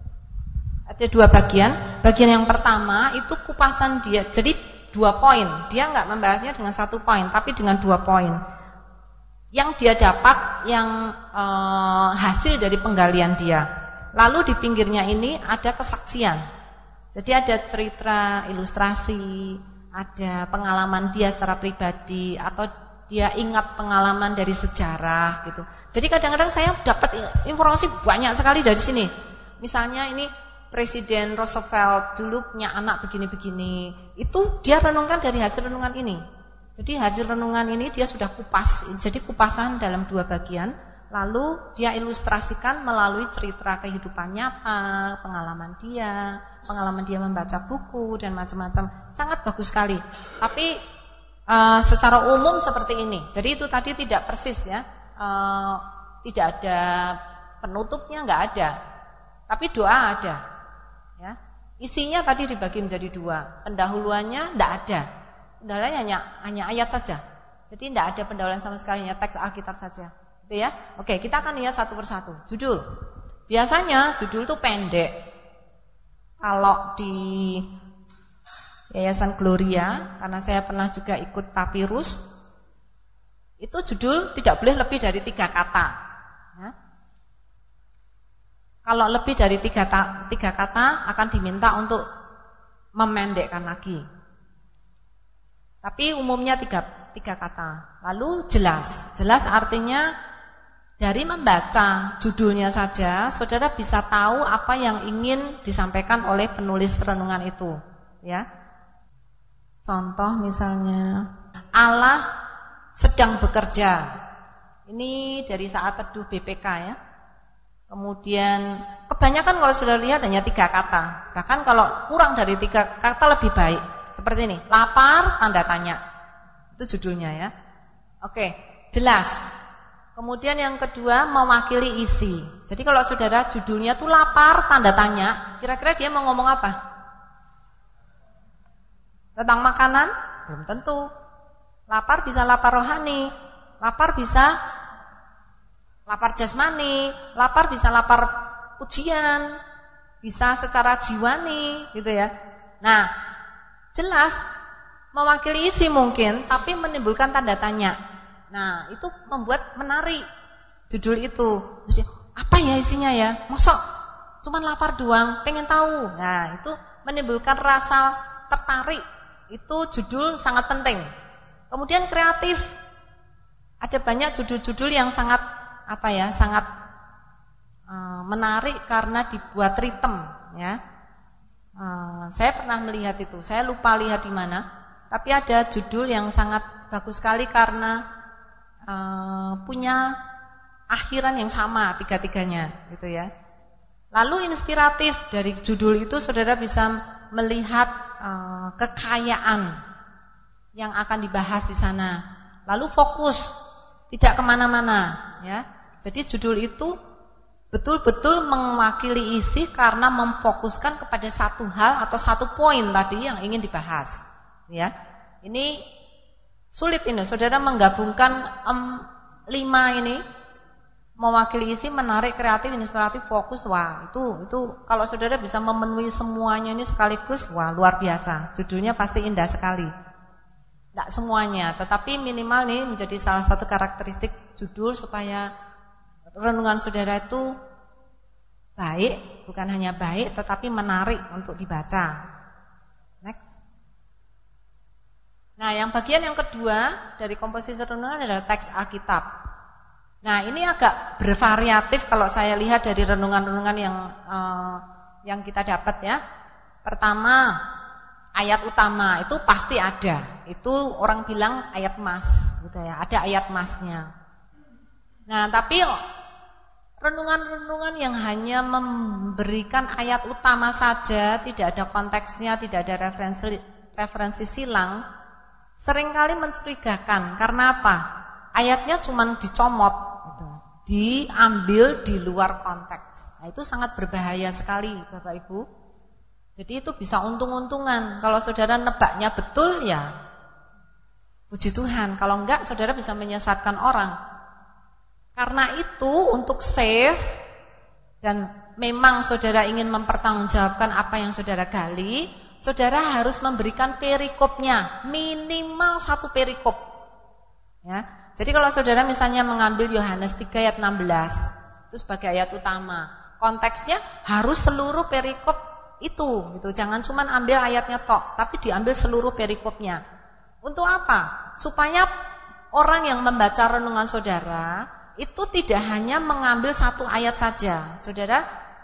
Ada 2 bagian. Bagian yang pertama itu kupasan dia. Jadi 2 poin, dia nggak membahasnya dengan 1 poin, tapi dengan 2 poin. Yang dia dapat, yang hasil dari penggalian dia. Lalu di pinggirnya ini ada kesaksian. Jadi ada cerita, ilustrasi, ada pengalaman dia secara pribadi, atau dia ingat pengalaman dari sejarah gitu. Jadi kadang-kadang saya dapat informasi banyak sekali dari sini. Misalnya ini Presiden Roosevelt dulu punya anak begini-begini. Itu dia renungkan dari hasil renungan ini. Jadi hasil renungan ini dia sudah kupas. Jadi kupasan dalam 2 bagian. Lalu dia ilustrasikan melalui cerita kehidupan nyata, pengalaman dia membaca buku dan macam-macam. Sangat bagus sekali. Tapi secara umum seperti ini. Jadi itu tadi tidak persis ya. Tidak ada penutupnya, nggak ada. Tapi doa ada. Ya. Isinya tadi dibagi menjadi 2. Pendahuluannya tidak ada. Pendahuluannya hanya ayat saja. Jadi tidak ada pendahuluan sama sekali, hanya teks Alkitab saja. Gitu ya. Oke, kita akan lihat satu persatu. Judul. Biasanya judul itu pendek. Kalau di Yayasan Gloria, karena saya pernah juga ikut papirus. Itu judul tidak boleh lebih dari 3 kata. Ya. Kalau lebih dari 3 kata akan diminta untuk memendekkan lagi. Tapi umumnya 3 kata. Lalu jelas. Jelas artinya dari membaca judulnya saja, saudara bisa tahu apa yang ingin disampaikan oleh penulis renungan itu. Ya. Contoh misalnya, Allah sedang bekerja. Ini dari Saat Teduh BPK ya. Kemudian kebanyakan kalau sudah lihat hanya 3 kata. Bahkan kalau kurang dari 3 kata lebih baik. Seperti ini, lapar tanda tanya. Itu judulnya ya. Oke, jelas. Kemudian yang kedua mewakili isi. Jadi kalau saudara judulnya tuh lapar tanda tanya, kira-kira dia mau ngomong apa? Tentang makanan? Belum tentu. Lapar bisa lapar rohani, lapar bisa lapar jasmani, lapar bisa lapar pujian, bisa secara jiwani, gitu ya. Nah, jelas mewakili isi mungkin, tapi menimbulkan tanda tanya. Nah, itu membuat menarik judul itu. Jadi, apa ya isinya ya? Masa cuman lapar doang, pengen tahu. Nah, itu menimbulkan rasa tertarik. Itu judul sangat penting. Kemudian kreatif. Ada banyak judul-judul yang sangat sangat menarik karena dibuat ritme ya. Saya pernah melihat itu. Saya lupa lihat di mana. Tapi ada judul yang sangat bagus sekali karena punya akhiran yang sama tiga-tiganya gitu ya. Lalu inspiratif dari judul itu saudara bisa melihat kekayaan yang akan dibahas di sana. Lalu fokus, tidak kemana-mana ya. Jadi judul itu betul-betul mewakili isi karena memfokuskan kepada satu hal atau satu poin tadi yang ingin dibahas ya. Ini sulit ini, saudara menggabungkan 5 ini, mewakili isi, menarik, kreatif, inspiratif, fokus. Wah, itu kalau saudara bisa memenuhi semuanya ini sekaligus, wah luar biasa. Judulnya pasti indah sekali. Tidak semuanya, tetapi minimal nih menjadi salah satu karakteristik judul supaya renungan saudara itu baik, bukan hanya baik tetapi menarik untuk dibaca. Next. Nah, yang bagian yang kedua dari komposisi renungan adalah teks Alkitab. Nah, ini agak bervariatif kalau saya lihat dari renungan-renungan yang kita dapat ya. Pertama, ayat utama itu pasti ada. Itu orang bilang ayat emas gitu ya. Ada ayat emasnya. Nah, tapi renungan-renungan yang hanya memberikan ayat utama saja, tidak ada konteksnya, tidak ada referensi silang, seringkali mencurigakan. Karena apa? Ayatnya cuma dicomot gitu. Diambil di luar konteks. Nah, itu sangat berbahaya sekali Bapak Ibu. Jadi itu bisa untung-untungan. Kalau saudara nebaknya betul ya puji Tuhan. Kalau enggak saudara bisa menyesatkan orang. Karena itu untuk safe dan memang saudara ingin mempertanggungjawabkan apa yang saudara gali, saudara harus memberikan perikopnya, minimal 1 perikop. Ya. Jadi kalau saudara misalnya mengambil Yohanes 3 ayat 16 itu sebagai ayat utama, konteksnya harus seluruh perikop itu gitu. Jangan cuma ambil ayatnya tok, tapi diambil seluruh perikopnya. Untuk apa? Supaya orang yang membaca renungan saudara itu tidak hanya mengambil 1 ayat saja. Saudara,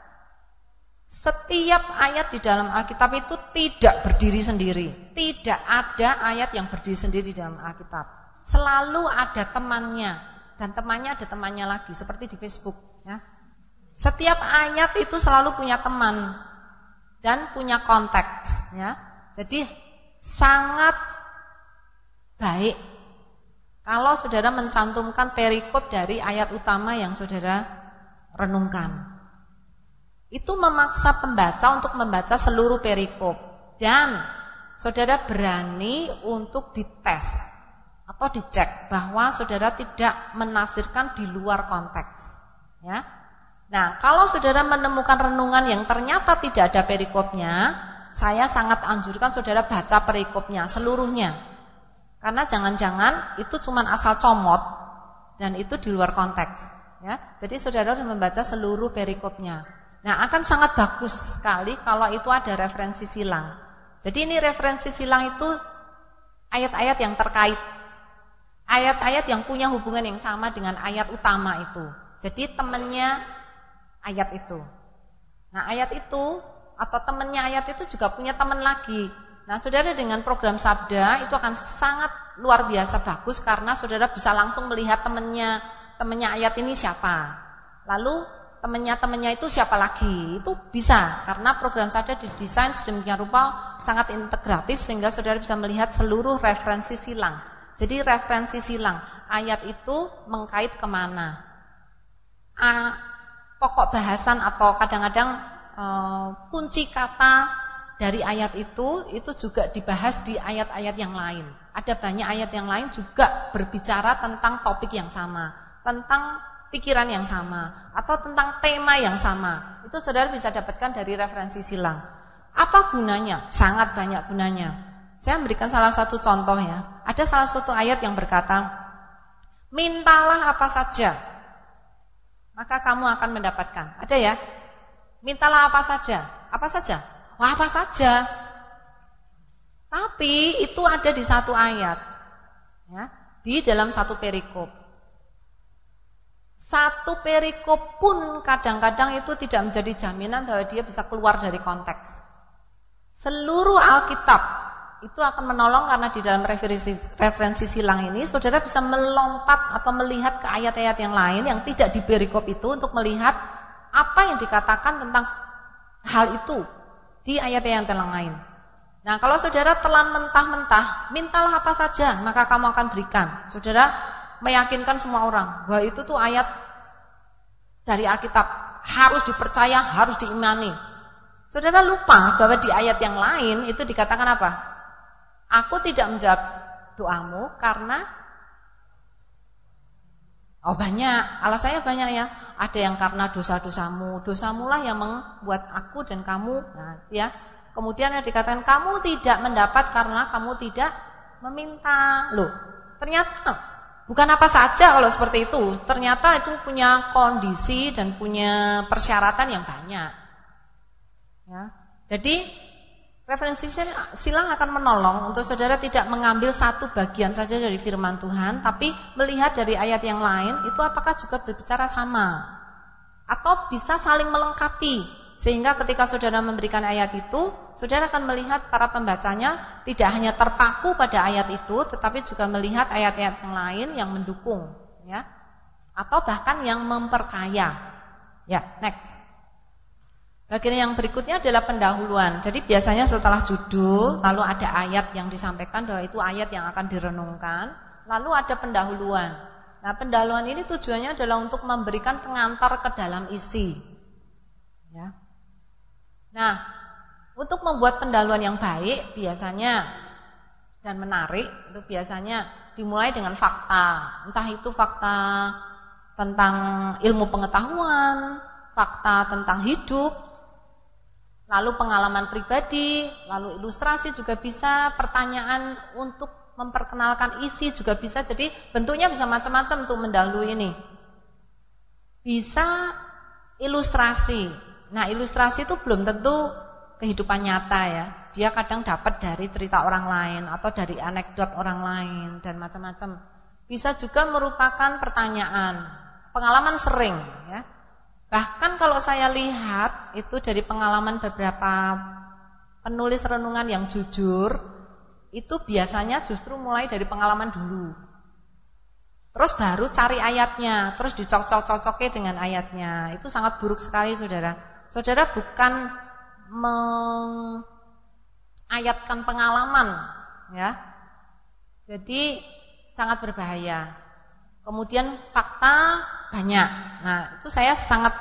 setiap ayat di dalam Alkitab itu tidak berdiri sendiri. Tidak ada ayat yang berdiri sendiri di dalam Alkitab. Selalu ada temannya, dan temannya ada temannya lagi, seperti di Facebook ya. Setiap ayat itu selalu punya teman dan punya konteks ya. Jadi sangat baik kalau saudara mencantumkan perikop dari ayat utama yang saudara renungkan. Itu memaksa pembaca untuk membaca seluruh perikop. Dan saudara berani untuk dites atau dicek bahwa saudara tidak menafsirkan di luar konteks ya. Nah, kalau saudara menemukan renungan yang ternyata tidak ada perikopnya, saya sangat anjurkan saudara baca perikopnya seluruhnya. Karena jangan-jangan itu cuma asal comot dan itu di luar konteks. Ya, jadi saudara harus membaca seluruh perikopnya. Nah, akan sangat bagus sekali kalau itu ada referensi silang. Jadi ini referensi silang itu ayat-ayat yang terkait. Ayat-ayat yang punya hubungan yang sama dengan ayat utama itu. Jadi temannya ayat itu. Nah, ayat itu atau temannya ayat itu juga punya teman lagi. Nah, saudara dengan program Sabda itu akan sangat luar biasa bagus karena saudara bisa langsung melihat temannya ayat ini siapa. Lalu temannya itu siapa lagi. Itu bisa karena program Sabda didesain sedemikian rupa sangat integratif sehingga saudara bisa melihat seluruh referensi silang. Jadi referensi silang, ayat itu mengkait kemana. Pokok bahasan atau kadang-kadang kunci kata dari ayat itu juga dibahas di ayat-ayat yang lain. Ada banyak ayat yang lain juga berbicara tentang topik yang sama, tentang pikiran yang sama, atau tentang tema yang sama. Itu saudara bisa dapatkan dari referensi silang. Apa gunanya? Sangat banyak gunanya. Saya memberikan salah satu contoh ya. Ada salah satu ayat yang berkata, mintalah apa saja, maka kamu akan mendapatkan. Ada ya? Mintalah apa saja. Apa saja? Wah, apa saja. Tapi itu ada di satu ayat. Ya, di dalam satu perikop. Satu perikop pun kadang-kadang itu tidak menjadi jaminan bahwa dia bisa keluar dari konteks. Seluruh Alkitab itu akan menolong karena di dalam referensi silang ini saudara bisa melompat atau melihat ke ayat-ayat yang lain yang tidak di perikop itu untuk melihat apa yang dikatakan tentang hal itu di ayat-ayat yang lain. Nah, kalau saudara telan mentah-mentah, mintalah apa saja maka kamu akan berikan. Saudara meyakinkan semua orang bahwa itu tuh ayat dari Alkitab, harus dipercaya, harus diimani. Saudara lupa bahwa di ayat yang lain itu dikatakan apa? Aku tidak menjawab doamu karena banyak, alasannya banyak ya. Ada yang karena dosa-dosamu, dosamulah yang membuat aku dan kamu. Nah, ya. Kemudian yang dikatakan kamu tidak mendapat karena kamu tidak meminta. Loh, ternyata bukan apa saja kalau seperti itu. Ternyata itu punya kondisi dan punya persyaratan yang banyak. Ya. Jadi referensi silang akan menolong untuk saudara tidak mengambil satu bagian saja dari firman Tuhan, tapi melihat dari ayat yang lain itu apakah juga berbicara sama atau bisa saling melengkapi, sehingga ketika saudara memberikan ayat itu, saudara akan melihat para pembacanya tidak hanya terpaku pada ayat itu, tetapi juga melihat ayat-ayat yang lain yang mendukung, ya, atau bahkan yang memperkaya. Ya, next. Bagian yang berikutnya adalah pendahuluan. Jadi biasanya setelah judul, lalu ada ayat yang disampaikan bahwa itu ayat yang akan direnungkan, lalu ada pendahuluan. Nah, pendahuluan ini tujuannya adalah untuk memberikan pengantar ke dalam isi. Ya. Nah, untuk membuat pendahuluan yang baik biasanya dan menarik, itu biasanya dimulai dengan fakta. Entah itu fakta tentang ilmu pengetahuan, fakta tentang hidup, lalu pengalaman pribadi, lalu ilustrasi juga bisa, pertanyaan untuk memperkenalkan isi juga bisa. Jadi bentuknya bisa macam-macam untuk mendahului ini. Bisa ilustrasi. Nah, ilustrasi itu belum tentu kehidupan nyata ya. Dia kadang dapat dari cerita orang lain atau dari anekdot orang lain dan macam-macam. Bisa juga merupakan pertanyaan, pengalaman sering ya. Bahkan kalau saya lihat itu dari pengalaman beberapa penulis renungan yang jujur, itu biasanya justru mulai dari pengalaman dulu. Terus baru cari ayatnya, terus dicocok-cocoknya dengan ayatnya. Itu sangat buruk sekali, saudara. Saudara bukan mengayatkan pengalaman, ya. Jadi sangat berbahaya. Kemudian fakta banyak. Nah, itu saya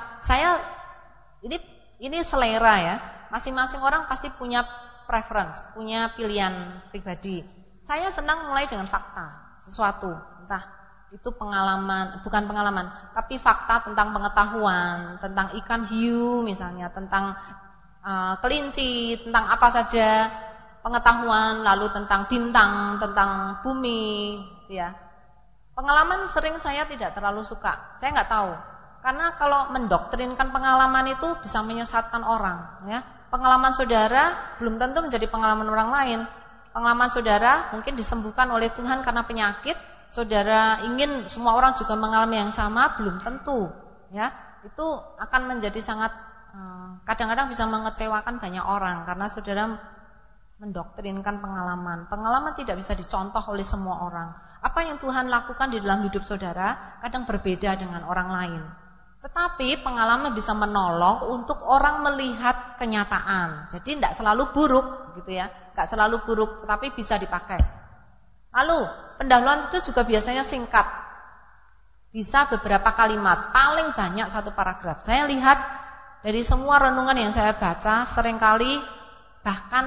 ini selera ya. Masing-masing orang pasti punya preference, punya pilihan pribadi. Saya senang mulai dengan fakta, sesuatu, entah itu pengalaman, bukan pengalaman, tapi fakta tentang pengetahuan, tentang ikan hiu misalnya, tentang kelinci, tentang apa saja pengetahuan, lalu tentang bintang, tentang bumi, ya. Pengalaman sering saya tidak terlalu suka. Saya nggak tahu. Karena kalau mendoktrinkan pengalaman itu bisa menyesatkan orang, ya. Pengalaman saudara belum tentu menjadi pengalaman orang lain. Pengalaman saudara mungkin disembuhkan oleh Tuhan karena penyakit. Saudara ingin semua orang juga mengalami yang sama, belum tentu, ya. Itu akan menjadi sangat kadang-kadang bisa mengecewakan banyak orang karena saudara mendoktrinkan pengalaman. Pengalaman tidak bisa dicontoh oleh semua orang. Apa yang Tuhan lakukan di dalam hidup saudara kadang berbeda dengan orang lain. Tetapi pengalaman bisa menolong untuk orang melihat kenyataan. Jadi tidak selalu buruk gitu ya. Tidak selalu buruk, tetapi bisa dipakai. Lalu pendahuluan itu juga biasanya singkat. Bisa beberapa kalimat, paling banyak satu paragraf. Saya lihat dari semua renungan yang saya baca seringkali bahkan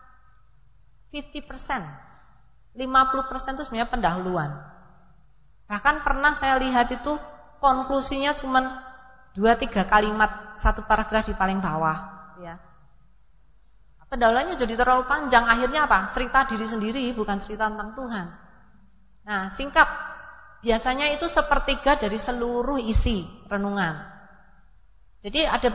50%, 50% itu sebenarnya pendahuluan. Bahkan pernah saya lihat itu konklusinya cuma 2-3 kalimat satu paragraf di paling bawah, ya. Pendahuluannya jadi terlalu panjang, akhirnya apa? Cerita diri sendiri, bukan cerita tentang Tuhan. Nah, singkat. Biasanya itu sepertiga dari seluruh isi renungan. Jadi ada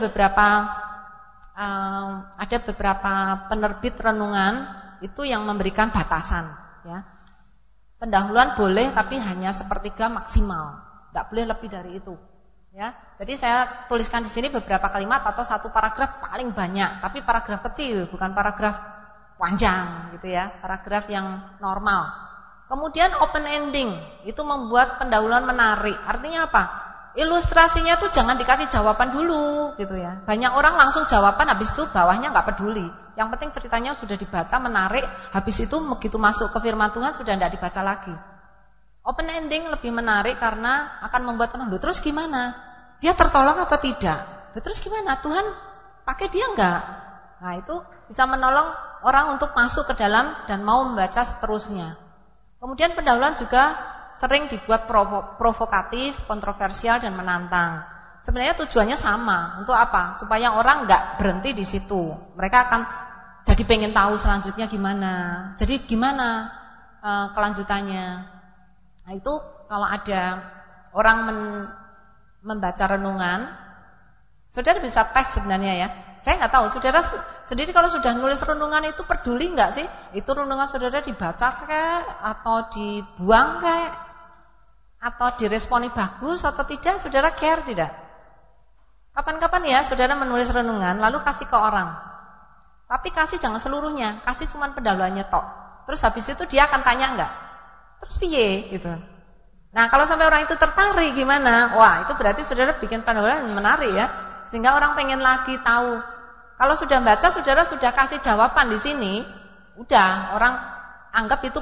beberapa penerbit renungan itu yang memberikan batasan, ya. Pendahuluan boleh tapi hanya sepertiga maksimal, tidak boleh lebih dari itu, ya. Jadi saya tuliskan di sini beberapa kalimat atau satu paragraf paling banyak, tapi paragraf kecil, bukan paragraf panjang, gitu ya, paragraf yang normal. Kemudian open ending itu membuat pendahuluan menarik. Artinya apa? Ilustrasinya tuh jangan dikasih jawaban dulu gitu ya. Banyak orang langsung jawaban, habis itu bawahnya nggak peduli. Yang penting ceritanya sudah dibaca, menarik. Habis itu begitu masuk ke firman Tuhan sudah tidak dibaca lagi. Open ending lebih menarik karena akan membuat orang, terus gimana? Dia tertolong atau tidak? Terus gimana? Tuhan pakai dia enggak? Nah itu bisa menolong orang untuk masuk ke dalam dan mau membaca seterusnya. Kemudian pendahuluan juga sering dibuat provokatif, kontroversial, dan menantang. Sebenarnya tujuannya sama. Untuk apa? Supaya orang nggak berhenti di situ. Mereka akan jadi pengen tahu selanjutnya gimana. Jadi gimana kelanjutannya. Nah itu kalau ada orang membaca renungan, saudara bisa tes sebenarnya ya. Saya nggak tahu, saudara sendiri kalau sudah nulis renungan itu peduli nggak sih? Itu renungan saudara dibaca kayak atau dibuang kayak atau diresponi bagus atau tidak, saudara care tidak? Kapan-kapan ya saudara menulis renungan lalu kasih ke orang. Tapi kasih jangan seluruhnya, kasih cuma pendahuluannya tok. Terus habis itu dia akan tanya enggak? Terus piye gitu. Nah, kalau sampai orang itu tertarik gimana? Wah, itu berarti saudara bikin pendahuluan menarik ya. Sehingga orang pengen lagi tahu. Kalau sudah baca, saudara sudah kasih jawaban di sini, udah orang anggap itu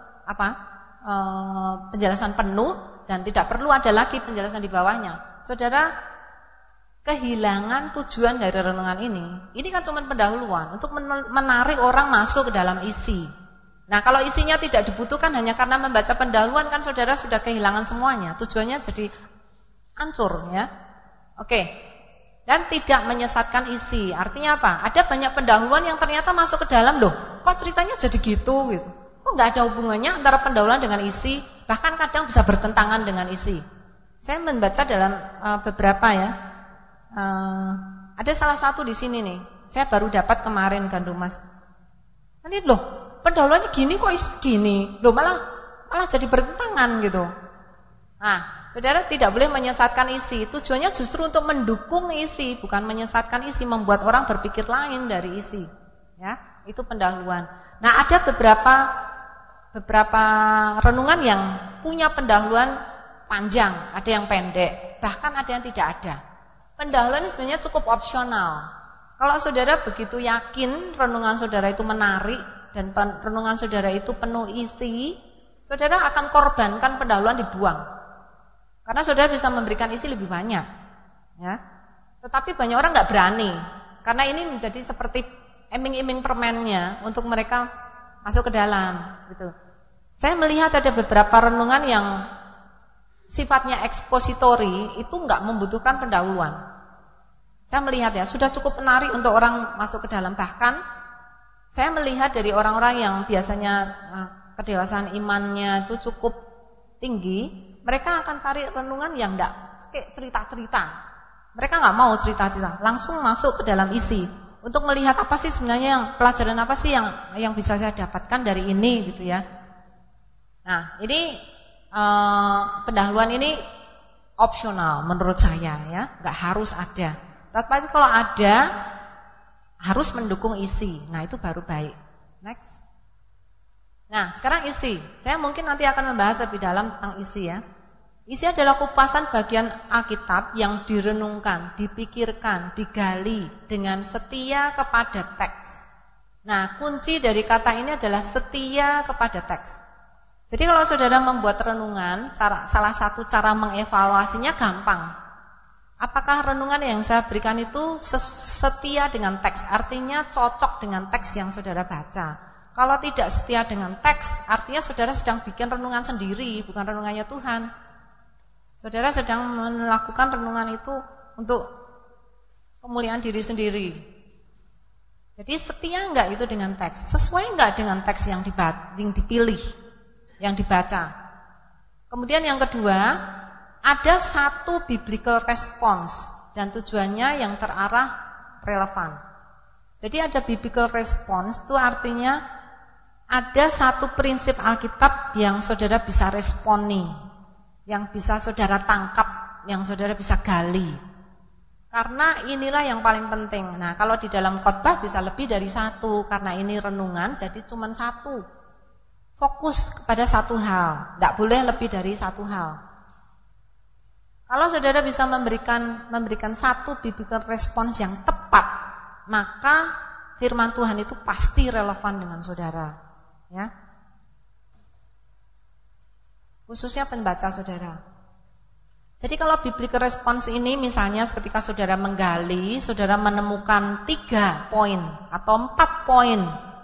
penjelasan penuh dan tidak perlu ada lagi penjelasan di bawahnya. Saudara kehilangan tujuan dari renungan ini. Ini kan cuma pendahuluan untuk menarik orang masuk ke dalam isi. Nah, kalau isinya tidak dibutuhkan hanya karena membaca pendahuluan kan saudara sudah kehilangan semuanya. Tujuannya jadi hancur ya. Oke. Dan tidak menyesatkan isi. Artinya apa? Ada banyak pendahuluan yang ternyata masuk ke dalam loh. Kok ceritanya jadi gitu? Kok nggak ada hubungannya antara pendahuluan dengan isi? Bahkan kadang bisa bertentangan dengan isi. Saya membaca dalam beberapa ya. Ada salah satu di sini nih. Saya baru dapat kemarin gandum mas. Ini loh, pendahuluannya gini kok gini. Loh malah jadi bertentangan gitu. Nah. Saudara tidak boleh menyesatkan isi. Tujuannya justru untuk mendukung isi, bukan menyesatkan isi, membuat orang berpikir lain dari isi. Ya, itu pendahuluan. Nah, ada beberapa renungan yang punya pendahuluan panjang, ada yang pendek, bahkan ada yang tidak ada. Pendahuluan ini sebenarnya cukup opsional. Kalau saudara begitu yakin renungan saudara itu menarik dan renungan saudara itu penuh isi, saudara akan korbankan pendahuluan dibuang. Karena saudara bisa memberikan isi lebih banyak, ya. Tetapi banyak orang nggak berani, karena ini menjadi seperti iming-iming permennya untuk mereka masuk ke dalam, gitu. Saya melihat ada beberapa renungan yang sifatnya ekspositori itu nggak membutuhkan pendahuluan. Saya melihat ya, sudah cukup menarik untuk orang masuk ke dalam. Bahkan saya melihat dari orang-orang yang biasanya kedewasaan imannya itu cukup tinggi, mereka akan cari renungan yang enggak kayak cerita-cerita. Mereka nggak mau cerita-cerita, langsung masuk ke dalam isi untuk melihat apa sih sebenarnya yang pelajaran apa sih yang bisa saya dapatkan dari ini gitu ya. Nah, ini pendahuluan ini opsional menurut saya ya, nggak harus ada. Tapi kalau ada harus mendukung isi. Nah, itu baru baik. Next. Nah, sekarang isi. Saya mungkin nanti akan membahas lebih dalam tentang isi ya. Isi adalah kupasan bagian Alkitab yang direnungkan, dipikirkan, digali dengan setia kepada teks. Nah, kunci dari kata ini adalah setia kepada teks. Jadi kalau saudara membuat renungan, salah satu cara mengevaluasinya gampang. Apakah renungan yang saya berikan itu setia dengan teks? Artinya cocok dengan teks yang saudara baca. Kalau tidak setia dengan teks, artinya saudara sedang bikin renungan sendiri, bukan renungannya Tuhan. Saudara sedang melakukan renungan itu untuk kemuliaan diri sendiri. Jadi setia enggak itu dengan teks? Sesuai enggak dengan teks yang dipilih, yang dibaca? Kemudian yang kedua, ada satu biblical response dan tujuannya yang terarah relevan. Jadi ada biblical response itu artinya ada satu prinsip Alkitab yang saudara bisa responi, yang bisa saudara tangkap, yang saudara bisa gali. Karena inilah yang paling penting. Nah, kalau di dalam khotbah bisa lebih dari satu, karena ini renungan jadi cuma satu. Fokus kepada satu hal, tidak boleh lebih dari satu hal. Kalau saudara bisa memberikan satu biblical response yang tepat, maka firman Tuhan itu pasti relevan dengan saudara, ya. Khususnya pembaca saudara. Jadi kalau biblical response ini misalnya ketika saudara menggali, saudara menemukan 3 poin atau 4 poin.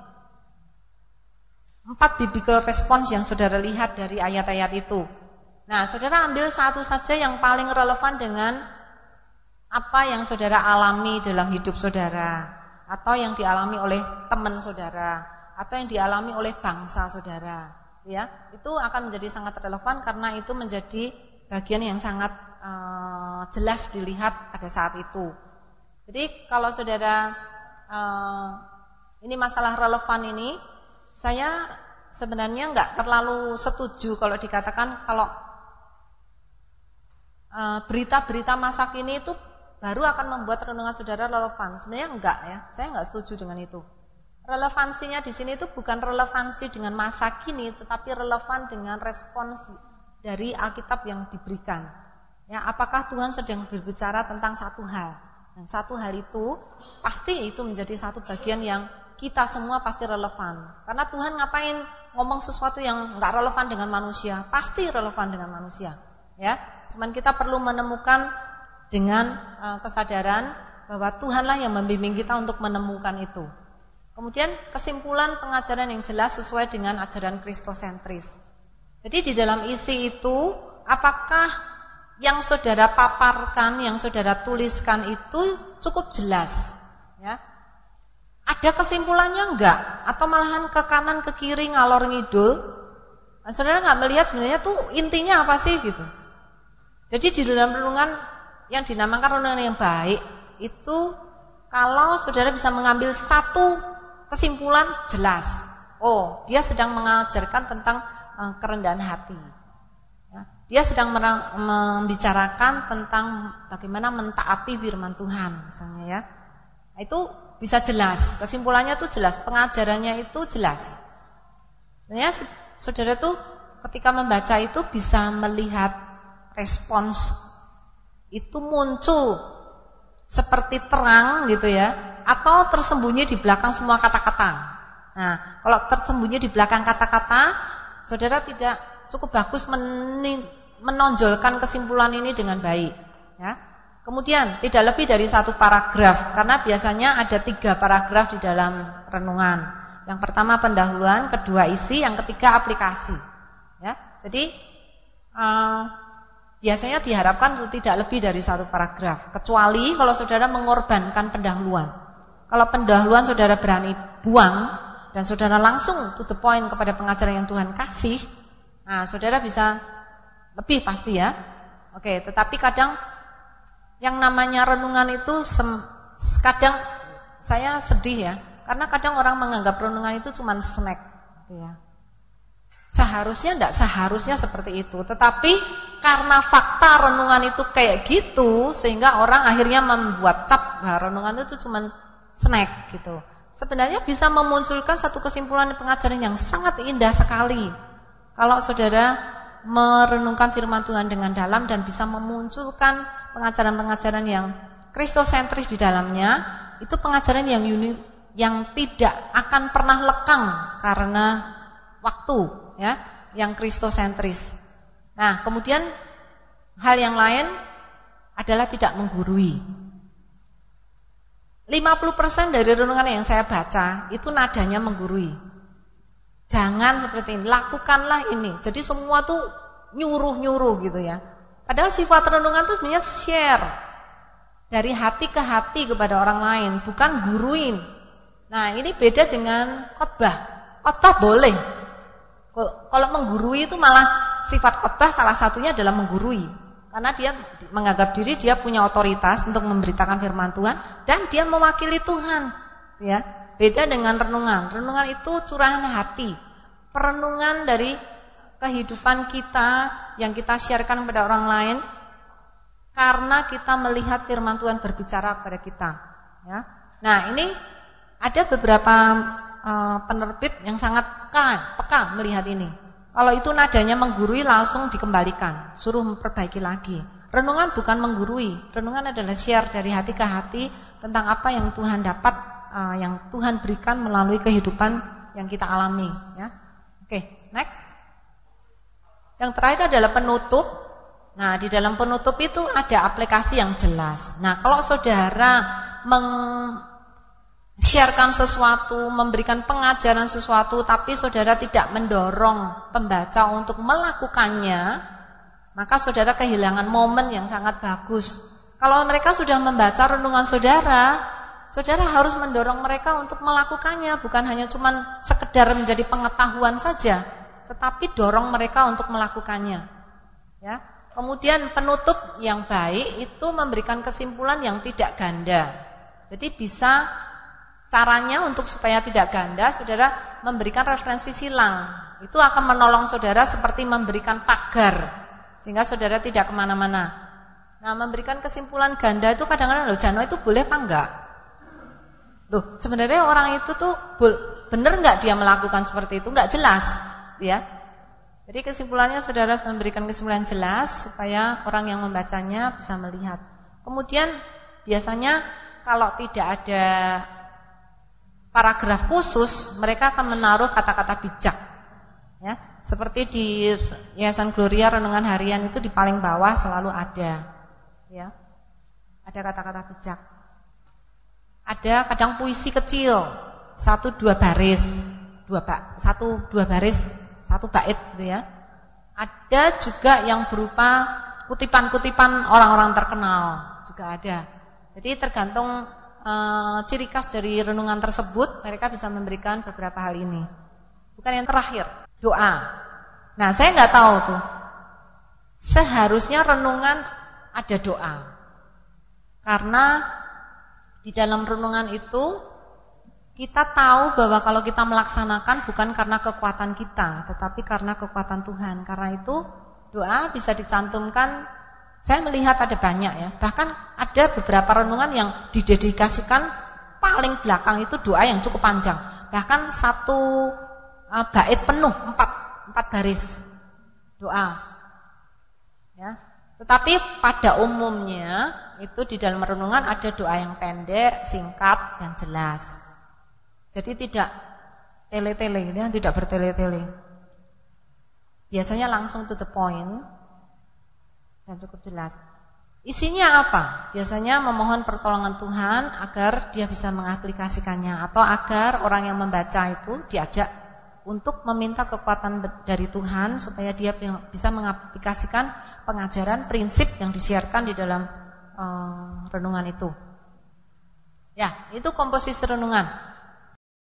4 biblical response yang saudara lihat dari ayat-ayat itu. Nah, saudara ambil satu saja yang paling relevan dengan apa yang saudara alami dalam hidup saudara, atau yang dialami oleh teman saudara, atau yang dialami oleh bangsa saudara. Ya, itu akan menjadi sangat relevan karena itu menjadi bagian yang sangat jelas dilihat pada saat itu. Jadi kalau saudara ini masalah relevan ini, saya sebenarnya nggak terlalu setuju kalau dikatakan kalau berita-berita masa kini itu baru akan membuat renungan saudara relevan. Sebenarnya enggak ya, saya enggak setuju dengan itu. Relevansinya di sini itu bukan relevansi dengan masa kini, tetapi relevan dengan respons dari Alkitab yang diberikan. Ya, apakah Tuhan sedang berbicara tentang satu hal? Dan satu hal itu pasti itu menjadi satu bagian yang kita semua pasti relevan. Karena Tuhan ngapain ngomong sesuatu yang enggak relevan dengan manusia? Pasti relevan dengan manusia. Ya, cuman kita perlu menemukan dengan kesadaran bahwa Tuhanlah yang membimbing kita untuk menemukan itu. Kemudian kesimpulan pengajaran yang jelas sesuai dengan ajaran kristosentris. Jadi di dalam isi itu, apakah yang saudara paparkan, yang saudara tuliskan itu cukup jelas? Ya, ada kesimpulannya enggak? Atau malahan ke kanan ke kiri ngalor ngidul? Nah, saudara enggak melihat sebenarnya tuh intinya apa sih gitu? Jadi di dalam renungan yang dinamakan renungan yang baik itu kalau saudara bisa mengambil satu kesimpulan jelas. Oh, dia sedang mengajarkan tentang kerendahan hati. Ya, dia sedang membicarakan tentang bagaimana mentaati firman Tuhan misalnya ya. Nah, itu bisa jelas, kesimpulannya tuh jelas, pengajarannya itu jelas. Sebenarnya saudara tuh ketika membaca itu bisa melihat respons itu muncul seperti terang gitu ya, atau tersembunyi di belakang semua kata-kata. Nah, kalau tersembunyi di belakang kata-kata, saudara tidak cukup bagus menonjolkan kesimpulan ini dengan baik. Ya. Kemudian tidak lebih dari satu paragraf, karena biasanya ada 3 paragraf di dalam renungan. Yang pertama pendahuluan, kedua isi, yang ketiga aplikasi. Ya, jadi biasanya diharapkan untuk tidak lebih dari 1 paragraf. Kecuali kalau saudara mengorbankan pendahuluan. Kalau pendahuluan saudara berani buang dan saudara langsung to the point kepada pengajaran yang Tuhan kasih, nah saudara bisa lebih pasti ya. Oke, tetapi kadang yang namanya renungan itu kadang saya sedih ya, karena kadang orang menganggap renungan itu cuma snack gitu ya. Seharusnya seperti itu. Tetapi karena fakta renungan itu kayak gitu, sehingga orang akhirnya membuat cap bahwa renungan itu cuma snack gitu. Sebenarnya bisa memunculkan satu kesimpulan pengajaran yang sangat indah sekali kalau saudara merenungkan firman Tuhan dengan dalam dan bisa memunculkan pengajaran-pengajaran yang kristosentris di dalamnya. Itu pengajaran yang tidak akan pernah lekang karena waktu ya, yang kristosentris. Nah, kemudian hal yang lain adalah tidak menggurui. 50% dari renungan yang saya baca itu nadanya menggurui. Jangan seperti ini, lakukanlah ini. Jadi semua tuh nyuruh-nyuruh gitu ya. Padahal sifat renungan itu sebenarnya share dari hati ke hati kepada orang lain, bukan guruin. Nah, ini beda dengan khotbah. Khotbah boleh. Kalau menggurui itu malah sifat khotbah salah satunya adalah menggurui. Karena dia menganggap diri dia punya otoritas untuk memberitakan firman Tuhan dan dia mewakili Tuhan, ya. Beda dengan renungan. Renungan itu curahan hati. Perenungan dari kehidupan kita yang kita sharekan kepada orang lain karena kita melihat firman Tuhan berbicara kepada kita, ya. Nah, ini ada beberapa penerbit yang sangat peka melihat ini. Kalau itu nadanya menggurui langsung dikembalikan, suruh memperbaiki lagi. Renungan bukan menggurui, renungan adalah share dari hati ke hati tentang apa yang Tuhan dapat, yang Tuhan berikan melalui kehidupan yang kita alami, ya. Oke, next. Yang terakhir adalah penutup. Nah, di dalam penutup itu ada aplikasi yang jelas. Nah, kalau saudara sharekan sesuatu, memberikan pengajaran sesuatu, tapi saudara tidak mendorong pembaca untuk melakukannya, maka saudara kehilangan momen yang sangat bagus. Kalau mereka sudah membaca renungan saudara, saudara harus mendorong mereka untuk melakukannya, bukan hanya cuma sekedar menjadi pengetahuan saja, tetapi dorong mereka untuk melakukannya, ya. Kemudian penutup yang baik itu memberikan kesimpulan yang tidak ganda. Jadi bisa caranya untuk supaya tidak ganda, saudara memberikan referensi silang. Itu akan menolong saudara seperti memberikan pagar, sehingga saudara tidak kemana-mana. Nah, memberikan kesimpulan ganda itu kadang-kadang, loh Jano itu boleh apa enggak? Loh, sebenarnya orang itu tuh benar enggak dia melakukan seperti itu? Enggak jelas, ya. Jadi kesimpulannya saudara harus memberikan kesimpulan jelas supaya orang yang membacanya bisa melihat. Kemudian biasanya kalau tidak ada paragraf khusus, mereka akan menaruh kata-kata bijak, ya. Seperti di Yayasan Gloria renungan harian itu di paling bawah selalu ada, ya. Ada kata-kata bijak. Ada kadang puisi kecil, 1-2 baris, 1-2 baris, 1 bait gitu ya. Ada juga yang berupa kutipan-kutipan orang-orang terkenal, juga ada. Jadi tergantung ciri khas dari renungan tersebut, mereka bisa memberikan beberapa hal ini. Bukan yang terakhir, doa. Nah, saya nggak tahu tuh. Seharusnya renungan ada doa. Karena di dalam renungan itu kita tahu bahwa kalau kita melaksanakan bukan karena kekuatan kita, tetapi karena kekuatan Tuhan. Karena itu doa bisa dicantumkan. Saya melihat ada banyak ya. Bahkan ada beberapa renungan yang didedikasikan paling belakang itu doa yang cukup panjang. Bahkan 1 bait penuh 4 baris doa. Ya. Tetapi pada umumnya itu di dalam renungan ada doa yang pendek, singkat dan jelas. Jadi tidak tele-tele, ya, tidak bertele-tele. Biasanya langsung to the point dan cukup jelas. Isinya apa? Biasanya memohon pertolongan Tuhan agar dia bisa mengaplikasikannya, atau agar orang yang membaca itu diajak untuk meminta kekuatan dari Tuhan supaya dia bisa mengaplikasikan pengajaran prinsip yang disiarkan di dalam renungan itu. Ya, itu komposisi renungan.